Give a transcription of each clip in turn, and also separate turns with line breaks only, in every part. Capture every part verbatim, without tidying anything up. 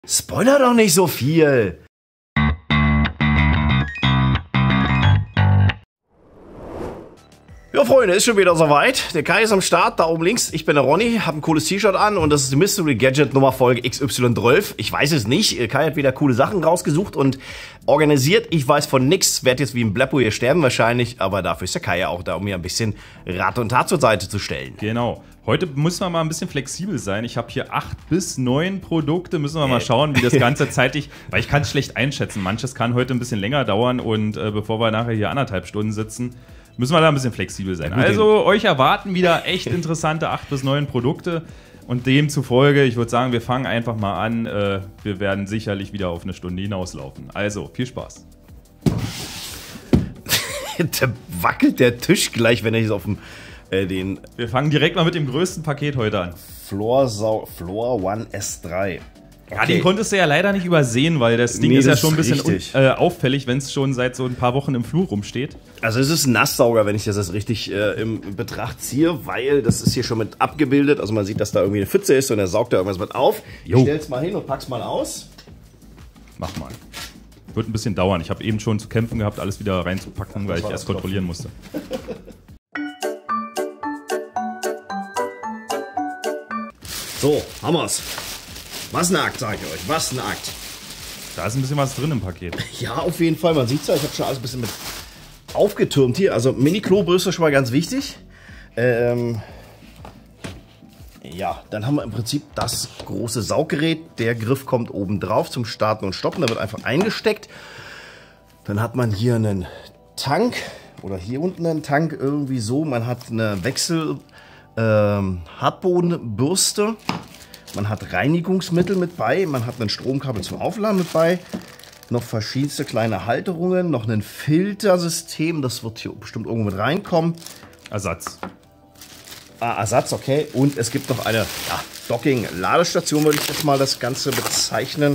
Spoiler doch nicht so viel. Ja, Freunde, ist schon wieder soweit. Der Kai ist am Start, da oben links. Ich bin der Ronny, habe ein cooles T-Shirt an und das ist die Mystery Gadget Nummer Folge X Y zwölf. Ich weiß es nicht. Kai hat wieder coole Sachen rausgesucht und organisiert. Ich weiß von nix, werde jetzt wie ein Bleppo hier sterben wahrscheinlich, aber dafür ist der Kai ja auch da, um mir ein bisschen Rat und Tat zur Seite zu stellen.
Genau. Heute müssen wir mal ein bisschen flexibel sein. Ich habe hier acht bis neun Produkte. Müssen wir mal schauen, wie das Ganze zeitlich, weil ich kann es schlecht einschätzen. Manches kann heute ein bisschen länger dauern und äh, bevor wir nachher hier anderthalb Stunden sitzen, müssen wir da ein bisschen flexibel sein. Also euch erwarten wieder echt interessante acht bis neun Produkte und demzufolge, ich würde sagen, wir fangen einfach mal an. Äh, wir werden sicherlich wieder auf eine Stunde hinauslaufen. Also, viel Spaß.
Da wackelt der Tisch gleich, wenn er jetzt auf dem äh, den...
Wir fangen direkt mal mit dem größten Paket heute an.
Floor, Floor One S drei.
Okay. Ja, den konntest du ja leider nicht übersehen, weil das Ding nee, ist ja schon ein bisschen äh, auffällig, wenn es schon seit so ein paar Wochen im Flur rumsteht.
Also es ist ein Nasssauger, wenn ich das jetzt richtig äh, im Betracht ziehe, weil das ist hier schon mit abgebildet. Also man sieht, dass da irgendwie eine Pfütze ist und er saugt da irgendwas mit auf. Jo. Ich stell's mal hin und pack's mal aus.
Mach mal. Wird ein bisschen dauern. Ich habe eben schon zu kämpfen gehabt, alles wieder reinzupacken, weil ich erst kontrollieren musste.
So, Hammers. Was ein Akt, sag ich euch. Was ein Akt.
Da ist ein bisschen was drin im Paket.
Ja, auf jeden Fall. Man sieht es ja, ich habe schon alles ein bisschen mit aufgetürmt hier. Also Mini-Klobürste schon mal ganz wichtig. Ähm, ja, dann haben wir im Prinzip das große Sauggerät. Der Griff kommt oben drauf zum Starten und Stoppen. Da wird einfach eingesteckt. Dann hat man hier einen Tank oder hier unten einen Tank irgendwie so. Man hat eine Wechsel ähm, Hartbodenbürste. Man hat Reinigungsmittel mit bei, man hat ein Stromkabel zum Aufladen mit bei, noch verschiedenste kleine Halterungen, noch ein Filtersystem, das wird hier bestimmt irgendwo mit reinkommen.
Ersatz.
Ah, Ersatz, okay. Und es gibt noch eine ja, Docking-Ladestation, würde ich jetzt mal das Ganze bezeichnen.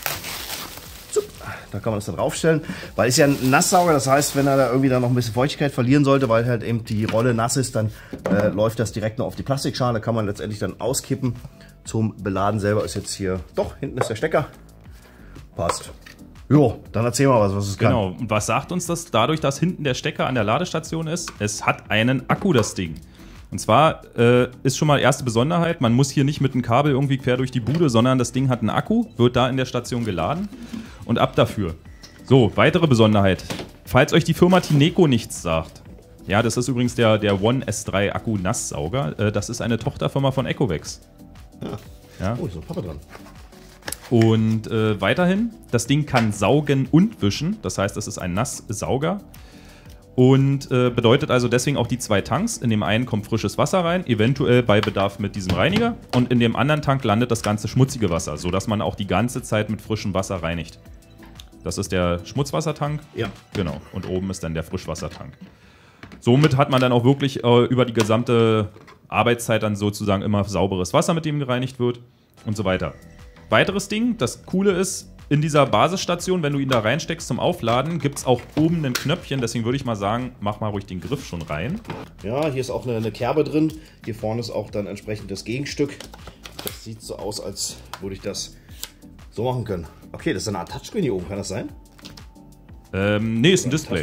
So, da kann man das dann draufstellen, weil es ja ein Nasssauger, das heißt, wenn er da irgendwie dann noch ein bisschen Feuchtigkeit verlieren sollte, weil halt eben die Rolle nass ist, dann äh, läuft das direkt noch auf die Plastikschale, kann man letztendlich dann auskippen. Zum Beladen selber ist jetzt hier, doch, hinten ist der Stecker. Passt. Jo, dann erzähl mal was, was es kann.
Genau, und was sagt uns das dadurch, dass hinten der Stecker an der Ladestation ist? Es hat einen Akku, das Ding. Und zwar äh, ist schon mal erste Besonderheit, man muss hier nicht mit einem Kabel irgendwie quer durch die Bude, sondern das Ding hat einen Akku, wird da in der Station geladen und ab dafür. So, weitere Besonderheit. Falls euch die Firma Tineco nichts sagt, ja, das ist übrigens der, der One S drei Akku Nasssauger, äh, das ist eine Tochterfirma von Ecovex.
Ja.
Ja.
Oh, ist noch Papa dran.
Und äh, weiterhin, das Ding kann saugen und wischen. Das heißt, es ist ein Nasssauger. Und äh, bedeutet also deswegen auch die zwei Tanks. In dem einen kommt frisches Wasser rein, eventuell bei Bedarf mit diesem Reiniger. Und in dem anderen Tank landet das ganze schmutzige Wasser, sodass man auch die ganze Zeit mit frischem Wasser reinigt. Das ist der Schmutzwassertank.
Ja.
Genau. Und oben ist dann der Frischwassertank. Somit hat man dann auch wirklich äh, über die gesamte Arbeitszeit dann sozusagen immer sauberes Wasser, mit dem gereinigt wird und so weiter. Weiteres Ding, das Coole ist, in dieser Basisstation, wenn du ihn da reinsteckst zum Aufladen, gibt es auch oben ein Knöpfchen, deswegen würde ich mal sagen, mach mal ruhig den Griff schon rein.
Ja, hier ist auch eine, eine Kerbe drin, hier vorne ist auch dann entsprechend das Gegenstück. Das sieht so aus, als würde ich das so machen können. Okay, das ist eine Art Touchscreen hier oben, kann das sein?
Ähm, nee, ist ein Display.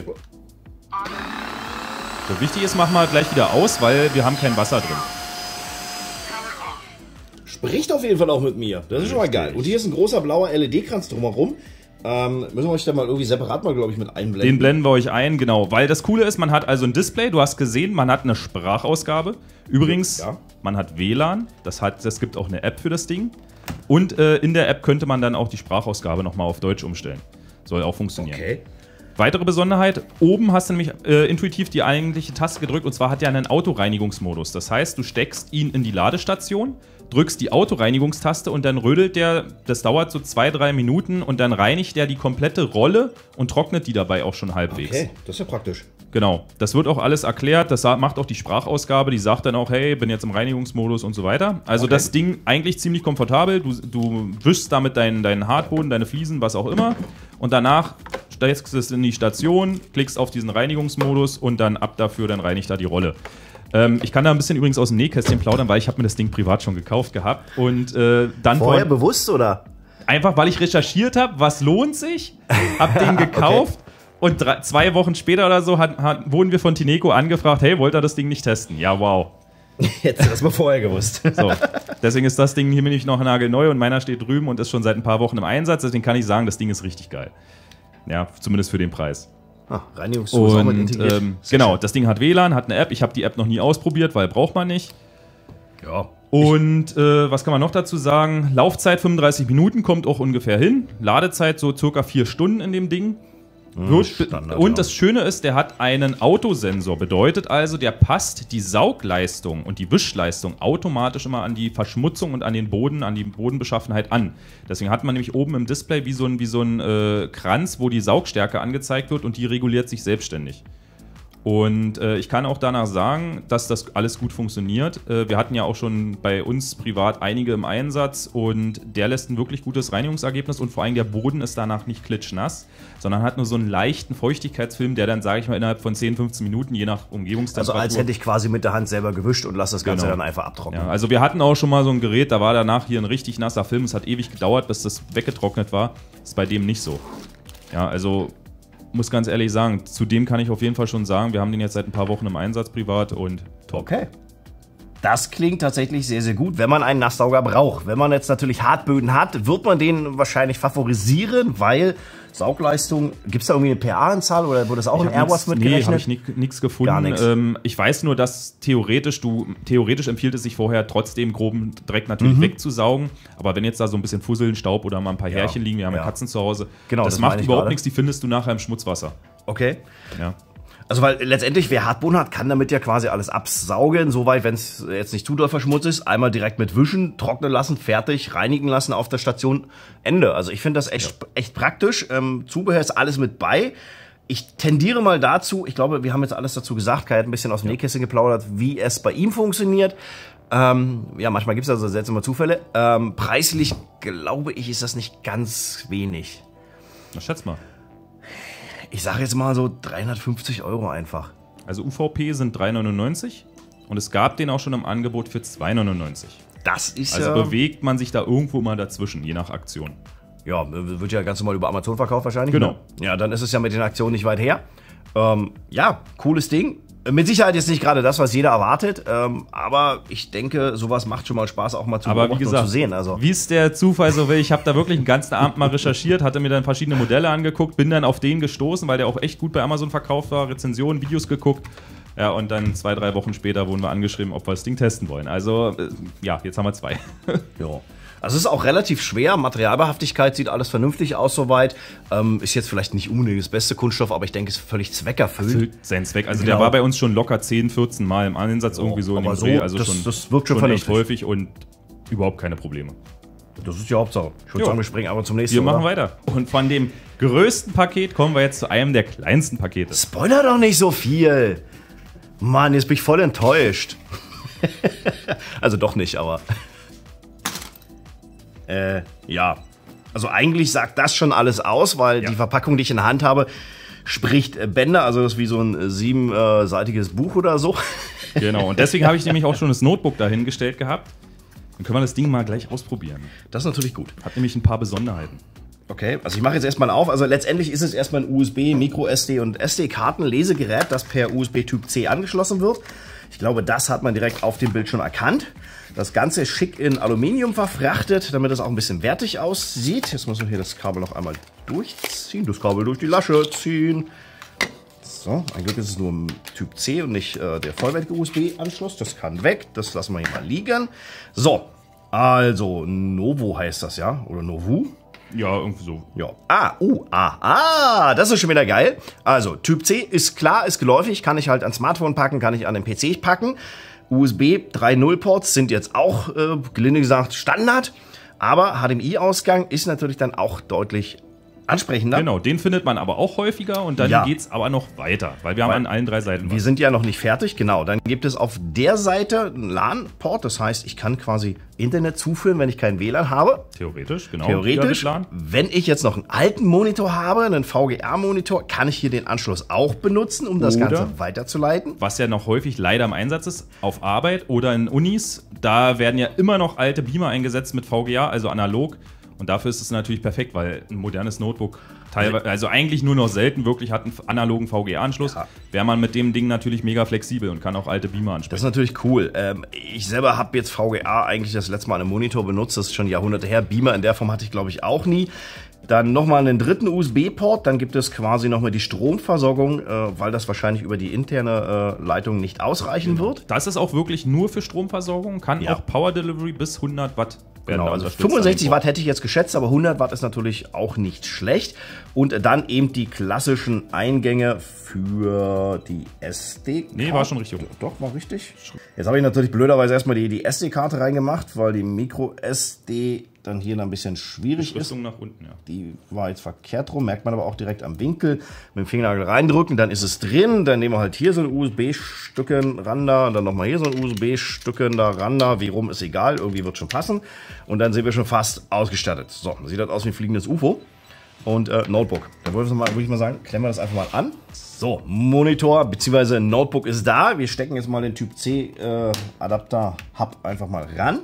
So, wichtig ist, mach mal gleich wieder aus, weil wir haben kein Wasser drin.
Spricht auf jeden Fall auch mit mir. Das ist schon mal geil. Und hier ist ein großer blauer L E D-Kranz drumherum. Ähm, müssen wir euch da mal irgendwie separat mal, glaube ich, mit einblenden.
Den blenden wir euch ein, genau. Weil das Coole ist, man hat also ein Display, du hast gesehen, man hat eine Sprachausgabe. Übrigens, ja. Man hat W L A N, das hat, es gibt auch eine App für das Ding. Und äh, in der App könnte man dann auch die Sprachausgabe nochmal auf Deutsch umstellen. Soll auch funktionieren.
Okay.
Weitere Besonderheit, oben hast du nämlich äh, intuitiv die eigentliche Taste gedrückt und zwar hat er einen Autoreinigungsmodus. Das heißt, du steckst ihn in die Ladestation, drückst die Autoreinigungstaste und dann rödelt der, das dauert so zwei, drei Minuten und dann reinigt er die komplette Rolle und trocknet die dabei auch schon halbwegs.
Okay, das ist ja praktisch.
Genau, das wird auch alles erklärt, das macht auch die Sprachausgabe, die sagt dann auch, hey, bin jetzt im Reinigungsmodus und so weiter. Also okay. Das Ding eigentlich ziemlich komfortabel, du, du wischst damit deinen, deinen Hartboden, deine Fliesen, was auch immer und danach steckst du es in die Station, klickst auf diesen Reinigungsmodus und dann ab dafür, dann reinigt er die Rolle. Ähm, ich kann da ein bisschen übrigens aus dem Nähkästchen plaudern, weil ich habe mir das Ding privat schon gekauft gehabt und äh, dann
vorher bewusst oder?
Einfach, weil ich recherchiert habe, was lohnt sich, hab den gekauft. Okay. Und drei, zwei Wochen später oder so hat, hat, wurden wir von Tineco angefragt, hey, wollt ihr das Ding nicht testen? Ja, wow.
Jetzt das mal vorher gewusst.
So, deswegen ist das Ding hier nämlich noch nagelneu und meiner steht drüben und ist schon seit ein paar Wochen im Einsatz. Deswegen kann ich sagen, das Ding ist richtig geil. Ja, zumindest für den Preis.
Ah, Reinigungstool ist auch mit integriert.
Ähm, genau, das Ding hat W L A N, hat eine App. Ich habe die App noch nie ausprobiert, weil braucht man nicht.
Ja.
Und äh, was kann man noch dazu sagen? Laufzeit fünfunddreißig Minuten, kommt auch ungefähr hin. Ladezeit so circa vier Stunden in dem Ding. Wird, Standard, und ja. Das Schöne ist, der hat einen Autosensor. Bedeutet also, der passt die Saugleistung und die Wischleistung automatisch immer an die Verschmutzung und an den Boden, an die Bodenbeschaffenheit an. Deswegen hat man nämlich oben im Display wie so ein, wie so ein äh, Kranz, wo die Saugstärke angezeigt wird und die reguliert sich selbstständig. Und äh, ich kann auch danach sagen, dass das alles gut funktioniert. Äh, wir hatten ja auch schon bei uns privat einige im Einsatz und der lässt ein wirklich gutes Reinigungsergebnis und vor allem der Boden ist danach nicht klitschnass, sondern hat nur so einen leichten Feuchtigkeitsfilm, der dann, sage ich mal, innerhalb von zehn, fünfzehn Minuten, je nach Umgebungstemperatur...
Also als hätte ich quasi mit der Hand selber gewischt und lasse das Ganze genau. dann einfach abtrocknen.
Ja, also wir hatten auch schon mal so ein Gerät, da war danach hier ein richtig nasser Film. Es hat ewig gedauert, bis das weggetrocknet war. Das ist bei dem nicht so. Ja, also... muss ganz ehrlich sagen, zu dem kann ich auf jeden Fall schon sagen, wir haben den jetzt seit ein paar Wochen im Einsatz privat und top.
Okay. Das klingt tatsächlich sehr, sehr gut, wenn man einen Nasssauger braucht. Wenn man jetzt natürlich Hartböden hat, wird man den wahrscheinlich favorisieren, weil Saugleistung, gibt es da irgendwie eine P A-Anzahl oder wurde das auch in Airbus mitgerechnet?
Nee, habe ich nichts gefunden.
Gar nichts.
Ähm, ich weiß nur, dass theoretisch, du, theoretisch empfiehlt es sich vorher trotzdem groben Dreck natürlich mhm. wegzusaugen. Aber wenn jetzt da so ein bisschen Fusseln, Staub oder mal ein paar ja. Härchen liegen, wir haben ja Katzen zu Hause,
genau,
das,
das
macht überhaupt
gerade.
nichts, die findest du nachher im Schmutzwasser.
Okay.
Ja.
Also weil letztendlich, wer Hartboden hat, kann damit ja quasi alles absaugen, soweit, wenn es jetzt nicht zu doll verschmutzt ist, einmal direkt mit wischen, trocknen lassen, fertig, reinigen lassen auf der Station, Ende. Also ich finde das echt, ja. echt praktisch. Ähm, Zubehör ist alles mit bei. Ich tendiere mal dazu, ich glaube, wir haben jetzt alles dazu gesagt, Kai hat ein bisschen aus dem ja. Nähkästchen geplaudert, wie es bei ihm funktioniert. Ähm, ja, manchmal gibt es also seltsame Zufälle. Ähm, preislich, glaube ich, ist das nicht ganz wenig.
Na, schätz mal.
Ich sage jetzt mal so dreihundertfünfzig Euro einfach.
Also U V P sind drei neunundneunzig und es gab den auch schon im Angebot für zwei neunundneunzig.
Das ist
also
ja...
Also bewegt man sich da irgendwo mal dazwischen, je nach Aktion.
Ja, wird ja ganz normal über Amazon verkauft wahrscheinlich.
Genau.
Ne? Ja, dann ist es ja mit den Aktionen nicht weit her. Ähm, ja, cooles Ding. Mit Sicherheit jetzt nicht gerade das, was jeder erwartet, ähm, aber ich denke, sowas macht schon mal Spaß, auch mal zu
beobachten und zu
sehen. Also
wie es der Zufall so will, ich habe da wirklich einen ganzen Abend mal recherchiert, hatte mir dann verschiedene Modelle angeguckt, bin dann auf den gestoßen, weil der auch echt gut bei Amazon verkauft war, Rezensionen, Videos geguckt. Ja, und dann zwei, drei Wochen später wurden wir angeschrieben, ob wir das Ding testen wollen. Also, äh, ja, jetzt haben wir zwei.
Ja. Also es ist auch relativ schwer, Materialbehaftigkeit sieht alles vernünftig aus soweit. Ähm, ist jetzt vielleicht nicht unbedingt das beste Kunststoff, aber ich denke, es ist völlig zweckerfüllt.
Erfüllt seinen Zweck. Also genau. Der war bei uns schon locker zehn, vierzehn Mal im Einsatz, irgendwie so in dem Dreh. Also
das,
schon,
das wirkt schon,
schon echt
vernünftig.
häufig und überhaupt keine Probleme.
Das ist die Hauptsache. Ich würde sagen, wir springen aber zum nächsten.
Wir machen
oder?
weiter. Und von dem größten Paket kommen wir jetzt zu einem der kleinsten Pakete.
Spoiler doch nicht so viel. Mann, jetzt bin ich voll enttäuscht. Also doch nicht, aber... Äh, ja. Also eigentlich sagt das schon alles aus, weil ja. die Verpackung, die ich in der Hand habe, spricht Bände. Also das ist wie so ein siebenseitiges Buch oder so.
Genau, und deswegen habe ich nämlich auch schon das Notebook dahingestellt gehabt. Dann können wir das Ding mal gleich ausprobieren.
Das ist natürlich gut.
Hat nämlich ein paar Besonderheiten.
Okay, also ich mache jetzt erstmal auf. Also letztendlich ist es erstmal ein U S B, Micro S D und S D-Karten-Lesegerät, das per U S B Typ C angeschlossen wird. Ich glaube, das hat man direkt auf dem Bild schon erkannt. Das Ganze ist schick in Aluminium verfrachtet, damit es auch ein bisschen wertig aussieht. Jetzt muss man hier das Kabel noch einmal durchziehen, das Kabel durch die Lasche ziehen. So, ein Glück ist es nur im Typ C und nicht äh, der vollwertige U S B-Anschluss. Das kann weg, das lassen wir hier mal liegen. So, also Novo heißt das, ja? Oder Novu?
Ja, irgendwie so.
Ja. Ah, uh, ah, ah, das ist schon wieder geil. Also, Typ C ist klar, ist geläufig, kann ich halt ans Smartphone packen, kann ich an den P C packen. U S B drei Punkt null Ports sind jetzt auch, äh, gelinde gesagt, Standard. Aber H D M I-Ausgang ist natürlich dann auch deutlich ansprechender.
Genau, den findet man aber auch häufiger und dann ja. geht's aber noch weiter, weil wir haben weil an allen drei Seiten
Wir was. sind ja noch nicht fertig, genau. Dann gibt es auf der Seite einen LAN-Port, das heißt, ich kann quasi Internet zuführen, wenn ich keinen W L A N habe.
Theoretisch, genau.
Theoretisch. Wenn ich jetzt noch einen alten Monitor habe, einen V G A-Monitor, kann ich hier den Anschluss auch benutzen, um das
oder,
Ganze weiterzuleiten.
Was ja noch häufig leider im Einsatz ist, auf Arbeit oder in Unis, da werden ja immer noch alte Beamer eingesetzt mit V G A, also analog. Und dafür ist es natürlich perfekt, weil ein modernes Notebook teilweise, also eigentlich nur noch selten wirklich hat einen analogen V G A-Anschluss, ja. wäre man mit dem Ding natürlich mega flexibel und kann auch alte Beamer ansprechen.
Das ist natürlich cool. Ähm, ich selber habe jetzt V G A eigentlich das letzte Mal einen Monitor benutzt, das ist schon Jahrhunderte her. Beamer in der Form hatte ich, glaube ich, auch nie. Dann nochmal einen dritten U S B-Port, dann gibt es quasi nochmal die Stromversorgung, äh, weil das wahrscheinlich über die interne äh, Leitung nicht ausreichen wird.
Das ist auch wirklich nur für Stromversorgung, kann ja. auch Power Delivery bis hundert Watt werden.
Genau, also fünfundsechzig Watt hätte ich jetzt geschätzt, aber hundert Watt ist natürlich auch nicht schlecht. Und dann eben die klassischen Eingänge für die S D-Karte.
Nee, war schon richtig.
Doch, war richtig. Jetzt habe ich natürlich blöderweise erstmal die, die S D-Karte reingemacht, weil die Micro-S D dann hier ein bisschen schwierig ist.
Nach unten, ja.
Die war jetzt verkehrt rum, merkt man aber auch direkt am Winkel. Mit dem Fingernagel reindrücken, dann ist es drin. Dann nehmen wir halt hier so ein U S B-Stücken ran da und dann nochmal hier so ein U S B-Stücken da ran da. Wie rum ist egal, irgendwie wird schon passen. Und dann sind wir schon fast ausgestattet. So, dann sieht das aus wie ein fliegendes U F O. Und äh, Notebook. Da würde ich, würd ich mal sagen, klemmen wir das einfach mal an. So, Monitor bzw. Notebook ist da. Wir stecken jetzt mal den Typ C äh, Adapter-Hub einfach mal ran.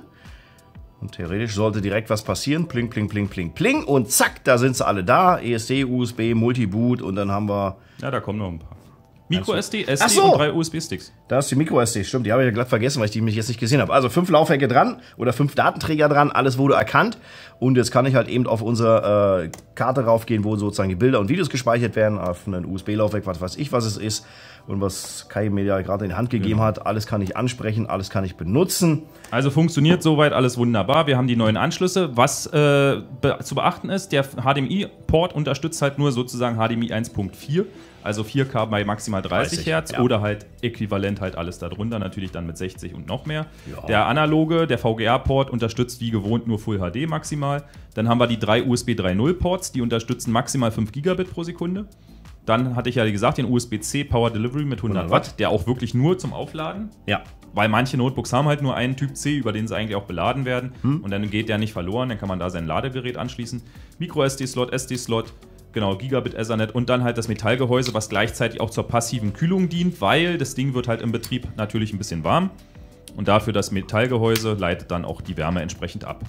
Und theoretisch sollte direkt was passieren. Pling, pling, pling, pling, pling. Und zack, da sind sie alle da. E S D, U S B, Multiboot und dann haben wir...
Ja, da kommen noch ein paar. Micro-S D, S
Ach
D
so.
und drei U S B-Sticks.
Da ist die Micro-S D, stimmt. Die habe ich ja glatt vergessen, weil ich die mich jetzt nicht gesehen habe. Also fünf Laufwerke dran oder fünf Datenträger dran. Alles wurde erkannt. Und jetzt kann ich halt eben auf unsere äh, Karte raufgehen, wo sozusagen die Bilder und Videos gespeichert werden. Auf einen U S B-Laufwerk, was weiß ich, was es ist. Und was Kai mir ja gerade in die Hand gegeben genau. hat. Alles kann ich ansprechen, alles kann ich benutzen.
Also funktioniert soweit alles wunderbar. Wir haben die neuen Anschlüsse. Was äh, be zu beachten ist, der H D M I-Port unterstützt halt nur sozusagen H D M I eins Punkt vier. Also vier K bei maximal dreißig Hertz ja. oder halt äquivalent halt alles darunter, natürlich dann mit sechzig und noch mehr. Ja. Der analoge, der V G A-Port unterstützt wie gewohnt nur Full H D maximal. Dann haben wir die drei U S B drei Punkt null Ports, die unterstützen maximal fünf Gigabit pro Sekunde. Dann hatte ich ja gesagt, den U S B C Power Delivery mit hundert Watt, der auch wirklich nur zum Aufladen.
Ja.
Weil manche Notebooks haben halt nur einen Typ C, über den sie eigentlich auch beladen werden. Hm. Und dann geht der nicht verloren, dann kann man da sein Ladegerät anschließen. Micro-S D-Slot, S D-Slot, genau, Gigabit Ethernet und dann halt das Metallgehäuse, was gleichzeitig auch zur passiven Kühlung dient, weil das Ding wird halt im Betrieb natürlich ein bisschen warm. Und dafür das Metallgehäuse leitet dann auch die Wärme entsprechend ab.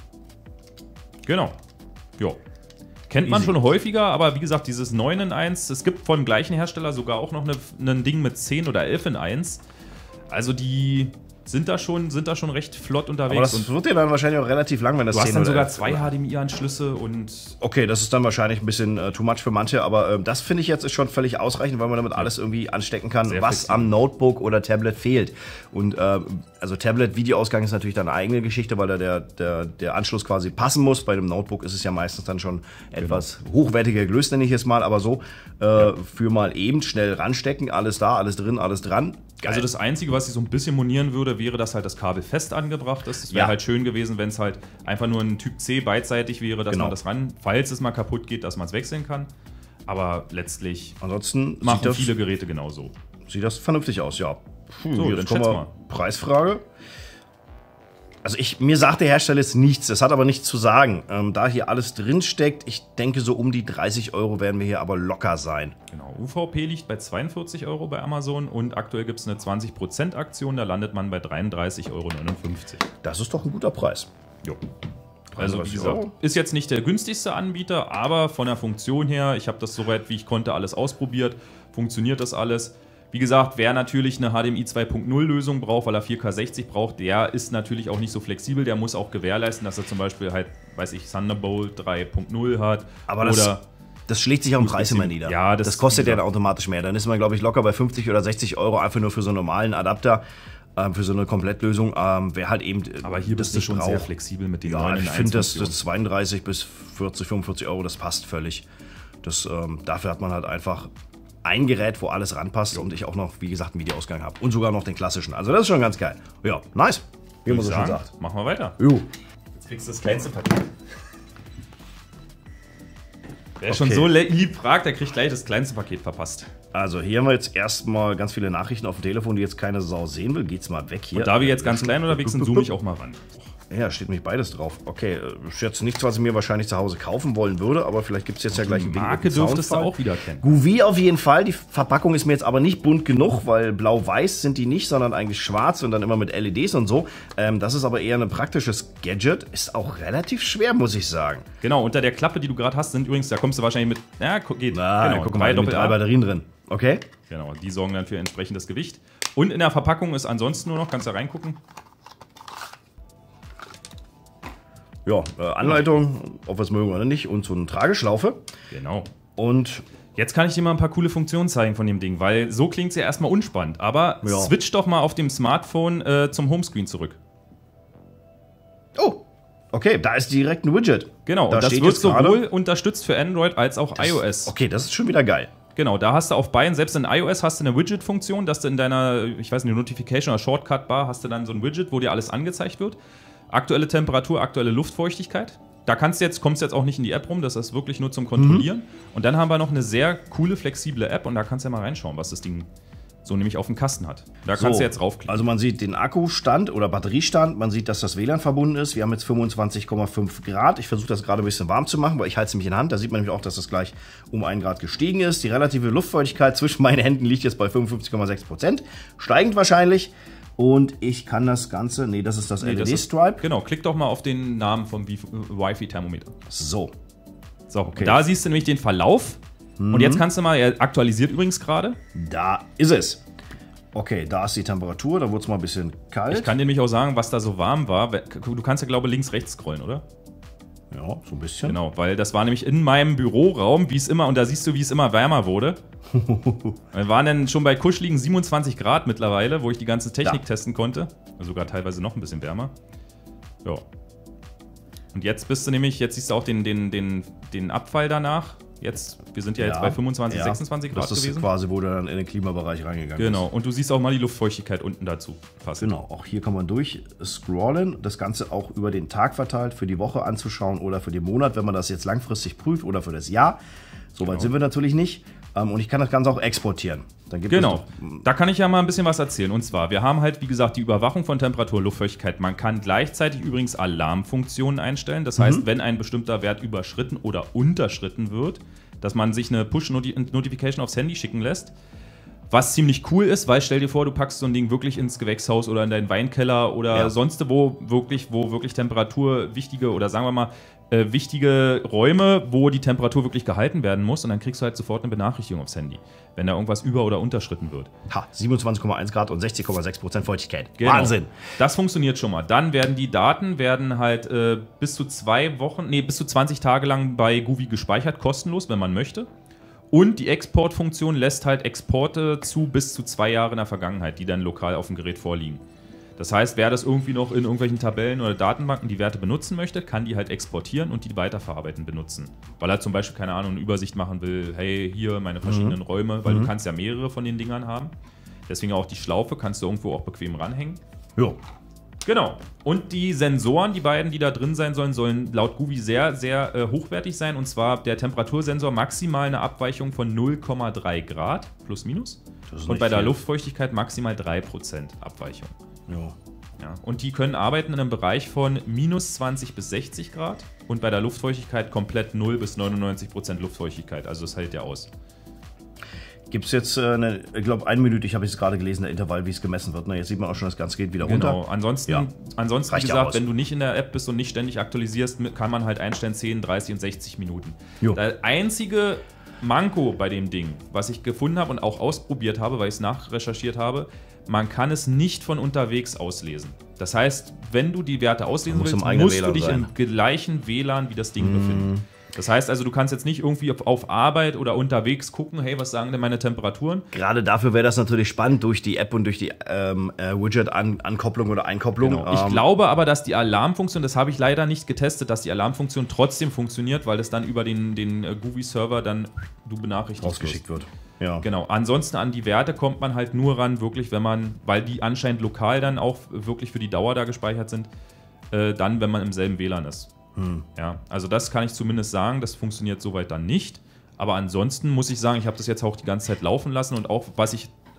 Genau. Jo. Kennt man schon häufiger, aber wie gesagt, dieses neun in eins, es gibt von dem gleichen Hersteller sogar auch noch ein Ding mit zehn oder elf in eins. Also die sind da schon, sind da schon recht flott unterwegs.
Aber das und wird dir dann wahrscheinlich auch relativ lang, wenn das
zehn oder
zehn
Du hast dann sogar zwei H D M I-Anschlüsse und...
Okay, das ist dann wahrscheinlich ein bisschen äh, too much für manche, aber äh, das finde ich jetzt ist schon völlig ausreichend, weil man damit alles irgendwie anstecken kann, Sehr was flexibel. am Notebook oder Tablet fehlt. Und äh, also Tablet-Videoausgang ist natürlich dann eine eigene Geschichte, weil da der, der, der Anschluss quasi passen muss. Bei einem Notebook ist es ja meistens dann schon etwas genau. hochwertiger gelöst, nenne ich es mal, aber so äh, ja. für mal eben schnell ranstecken, alles da, alles drin, alles dran.
Geil. Also das Einzige, was ich so ein bisschen monieren würde, wäre, dass halt das Kabel fest angebracht ist. Es wäre ja. halt schön gewesen, wenn es halt einfach nur ein Typ C beidseitig wäre, dass genau. man das ran, falls es mal kaputt geht, dass man es wechseln kann. Aber letztlich
Ansonsten
machen
das,
viele Geräte genauso.
Sieht das vernünftig aus, ja.
Puh, so, jetzt kommen wir mal.
Preisfrage. Also ich, mir sagt der Hersteller jetzt nichts, das hat aber nichts zu sagen. Ähm, da hier alles drin steckt, ich denke so um die dreißig Euro werden wir hier aber locker sein.
Genau, U V P liegt bei zweiundvierzig Euro bei Amazon und aktuell gibt es eine zwanzig Prozent Aktion, da landet man bei dreiunddreißig Euro neunundfünfzig.
Das ist doch ein guter Preis.
Jo. Also wie gesagt, ist jetzt nicht der günstigste Anbieter, aber von der Funktion her, ich habe das soweit wie ich konnte alles ausprobiert, funktioniert das alles. Wie gesagt, wer natürlich eine H D M I zwei Punkt null Lösung braucht, weil er vier K sechzig braucht, der ist natürlich auch nicht so flexibel. Der muss auch gewährleisten, dass er zum Beispiel halt, weiß ich, Thunderbolt drei Punkt null hat.
Aber das,
oder
das schlägt sich auch im Preis immer nieder.
Ja, das,
das kostet ja dann automatisch mehr. Dann ist man, glaube ich, locker bei fünfzig oder sechzig Euro einfach nur für so einen normalen Adapter. Für so eine Komplettlösung, ähm, wer halt eben.
Aber hier bist du schon braucht. sehr flexibel mit den
ja, neuen. Ich finde, das, das zweiunddreißig bis vierzig, fünfundvierzig Euro, das passt völlig. Das, ähm, dafür hat man halt einfach ein Gerät, wo alles ranpasst und ich auch noch, wie gesagt, einen Videoausgang habe. Und sogar noch den klassischen. Also das ist schon ganz geil. Ja, nice. Wie man so schon sagt.
Machen wir weiter.
Jo.
Jetzt kriegst du das kleinste Paket. Wer okay. schon so lieb fragt, der kriegt gleich das kleinste Paket verpasst.
Also hier haben wir jetzt erstmal ganz viele Nachrichten auf dem Telefon, die jetzt keine Sau sehen will. Geht's mal weg hier.
Und da wir jetzt ganz klein unterwegs sind, zoome ich auch mal ran.
Ja, steht nämlich beides drauf. Okay, ist jetzt nichts, was ich mir wahrscheinlich zu Hause kaufen wollen würde, aber vielleicht gibt es jetzt ja gleich einen
Die Marke dürftest du auch wieder kennen.
Gouvi auf jeden Fall. Die Verpackung ist mir jetzt aber nicht bunt genug, weil blau-weiß sind die nicht, sondern eigentlich schwarz und dann immer mit L E Ds und so. Ähm, das ist aber eher ein praktisches Gadget. Ist auch relativ schwer, muss ich sagen.
Genau, unter der Klappe, die du gerade hast, sind übrigens, da kommst du wahrscheinlich mit, ja, geht.
Ah,
genau,
guck mal, mit drei Batterien drin. Okay.
Genau, die sorgen dann für entsprechendes Gewicht. Und in der Verpackung ist ansonsten nur noch, kannst du da reingucken.
Ja, äh, Anleitung, ob wir es mögen oder nicht, und so eine Trageschlaufe.
Genau.
Und
jetzt kann ich dir mal ein paar coole Funktionen zeigen von dem Ding, weil so klingt es ja erstmal unspannend. Aber
ja.
switch doch mal auf dem Smartphone äh, zum Homescreen zurück.
Oh, okay, da ist direkt ein Widget.
Genau,
da
und das
steht
wird
jetzt
sowohl unterstützt für Android als auch
das,
iOS.
Okay, das ist schon wieder geil.
Genau, da hast du auf beiden, selbst in iOS hast du eine Widget-Funktion, dass du in deiner, ich weiß nicht, Notification oder Shortcut-Bar hast du dann so ein Widget, wo dir alles angezeigt wird. Aktuelle Temperatur, aktuelle Luftfeuchtigkeit. Da kannst du jetzt, kommst du jetzt auch nicht in die App rum, das ist wirklich nur zum Kontrollieren. Mhm. Und dann haben wir noch eine sehr coole, flexible App und da kannst du ja mal reinschauen, was das Ding so nämlich auf dem Kasten hat. Da kannst
so,
du jetzt raufklicken.
Also man sieht den Akkustand oder Batteriestand, man sieht, dass das W L A N verbunden ist. Wir haben jetzt fünfundzwanzig Komma fünf Grad. Ich versuche das gerade ein bisschen warm zu machen, weil ich halte es nämlich in der Hand. Da sieht man nämlich auch, dass das gleich um einen Grad gestiegen ist. Die relative Luftfeuchtigkeit zwischen meinen Händen liegt jetzt bei fünfundfünfzig Komma sechs Prozent. Steigend wahrscheinlich. Und ich kann das Ganze, nee, das ist das
nee,
L E D-Stripe.
Genau, klick doch mal auf den Namen vom Wi-Fi-Thermometer.
So.
So, okay. Da siehst du nämlich den Verlauf. Mhm. Und jetzt kannst du mal, er aktualisiert übrigens gerade.
Da ist es. Okay, da ist die Temperatur, da wurde es mal ein bisschen kalt.
Ich kann dir nämlich auch sagen, was da so warm war. Du kannst ja, glaube ich, links, rechts scrollen, oder?
Ja, so ein bisschen.
Genau, weil das war nämlich in meinem Büroraum, wie es immer, und da siehst du, wie es immer wärmer wurde. Wir waren dann schon bei kuscheligen siebenundzwanzig Grad mittlerweile, wo ich die ganze Technik ja. testen konnte. Sogar teilweise noch ein bisschen wärmer. Ja. Und jetzt bist du nämlich, jetzt siehst du auch den, den, den, den Abfall danach. Jetzt, wir sind ja, ja jetzt bei fünfundzwanzig, ja. sechsundzwanzig Grad
gewesen. Das ist
gewesen.
quasi, wo du dann in den Klimabereich reingegangen bist.
Genau, und du siehst auch mal die Luftfeuchtigkeit unten dazu. Passend.
Genau, auch hier kann man durchscrollen, das Ganze auch über den Tag verteilt für die Woche anzuschauen oder für den Monat, wenn man das jetzt langfristig prüft oder für das Jahr. Soweit genau. sind wir natürlich nicht. Und ich kann das Ganze auch exportieren. Dann gibt
genau, da kann ich ja mal ein bisschen was erzählen. Und zwar, wir haben halt, wie gesagt, die Überwachung von Temperatur und Luftfeuchtigkeit. Man kann gleichzeitig übrigens Alarmfunktionen einstellen. Das heißt, mhm. wenn ein bestimmter Wert überschritten oder unterschritten wird, dass man sich eine Push-Notification aufs Handy schicken lässt. Was ziemlich cool ist, weil stell dir vor, du packst so ein Ding wirklich ins Gewächshaus oder in deinen Weinkeller oder ja. sonst wo wirklich, wo wirklich Temperatur wichtige oder sagen wir mal äh, wichtige Räume, wo die Temperatur wirklich gehalten werden muss und dann kriegst du halt sofort eine Benachrichtigung aufs Handy, wenn da irgendwas über- oder unterschritten wird.
Ha, siebenundzwanzig Komma eins Grad und sechzig Komma sechs Prozent Feuchtigkeit.
Genau.
Wahnsinn!
Das funktioniert schon mal. Dann werden die Daten werden halt äh, bis zu zwei Wochen, nee, bis zu zwanzig Tage lang bei Gouvi gespeichert, kostenlos, wenn man möchte. Und die Exportfunktion lässt halt Exporte zu bis zu zwei Jahre in der Vergangenheit, die dann lokal auf dem Gerät vorliegen. Das heißt, wer das irgendwie noch in irgendwelchen Tabellen oder Datenbanken die Werte benutzen möchte, kann die halt exportieren und die weiterverarbeiten benutzen. Weil er zum Beispiel, keine Ahnung, eine Übersicht machen will, hey, hier meine verschiedenen mhm. Räume, weil mhm. du kannst ja mehrere von den Dingern haben. Deswegen auch die Schlaufe kannst du irgendwo auch bequem ranhängen.
Ja.
Genau. Und die Sensoren, die beiden, die da drin sein sollen, sollen laut Gouvi sehr, sehr äh, hochwertig sein. Und zwar der Temperatursensor maximal eine Abweichung von null Komma drei Grad plus minus. Und bei der viel. Luftfeuchtigkeit maximal drei Prozent Abweichung.
Ja.
Ja. Und die können arbeiten in einem Bereich von minus zwanzig bis sechzig Grad. Und bei der Luftfeuchtigkeit komplett null bis neunundneunzig Prozent Luftfeuchtigkeit. Also das hält ja aus.
Gibt es jetzt, äh, eine, ich glaube, eine Minute, ich habe jetzt gerade gelesen, der Intervall, wie es gemessen wird. Ne? Jetzt sieht man auch schon, das Ganze geht wieder runter.
Genau, ansonsten,
ja.
ansonsten wie
Reicht
gesagt,
ja
wenn du nicht in der App bist und nicht ständig aktualisierst, kann man halt einstellen zehn, dreißig und sechzig Minuten.
Jo.
Das einzige Manko bei dem Ding, was ich gefunden habe und auch ausprobiert habe, weil ich es nachrecherchiert habe, man kann es nicht von unterwegs auslesen. Das heißt, wenn du die Werte auslesen willst, musst
W L A N
du dich
sein.
im gleichen W L A N wie das Ding
mm.
befinden. Das heißt also, du kannst jetzt nicht irgendwie auf, auf Arbeit oder unterwegs gucken, hey, was sagen denn meine Temperaturen?
Gerade dafür wäre das natürlich spannend durch die App und durch die ähm, äh, Widget-Ankopplung oder Einkopplung.
Genau. Ich ähm, glaube aber, dass die Alarmfunktion, das habe ich leider nicht getestet, dass die Alarmfunktion trotzdem funktioniert, weil das dann über den, den äh, Gouvi-Server dann du benachrichtigt
rausgeschickt wird. Ja.
Genau. Ansonsten an die Werte kommt man halt nur ran, wirklich, wenn man, weil die anscheinend lokal dann auch wirklich für die Dauer da gespeichert sind, äh, dann, wenn man im selben W L A N ist. Hm. Ja, also das kann ich zumindest sagen, das funktioniert soweit dann nicht. Aber ansonsten muss ich sagen, ich habe das jetzt auch die ganze Zeit laufen lassen und auch, was ich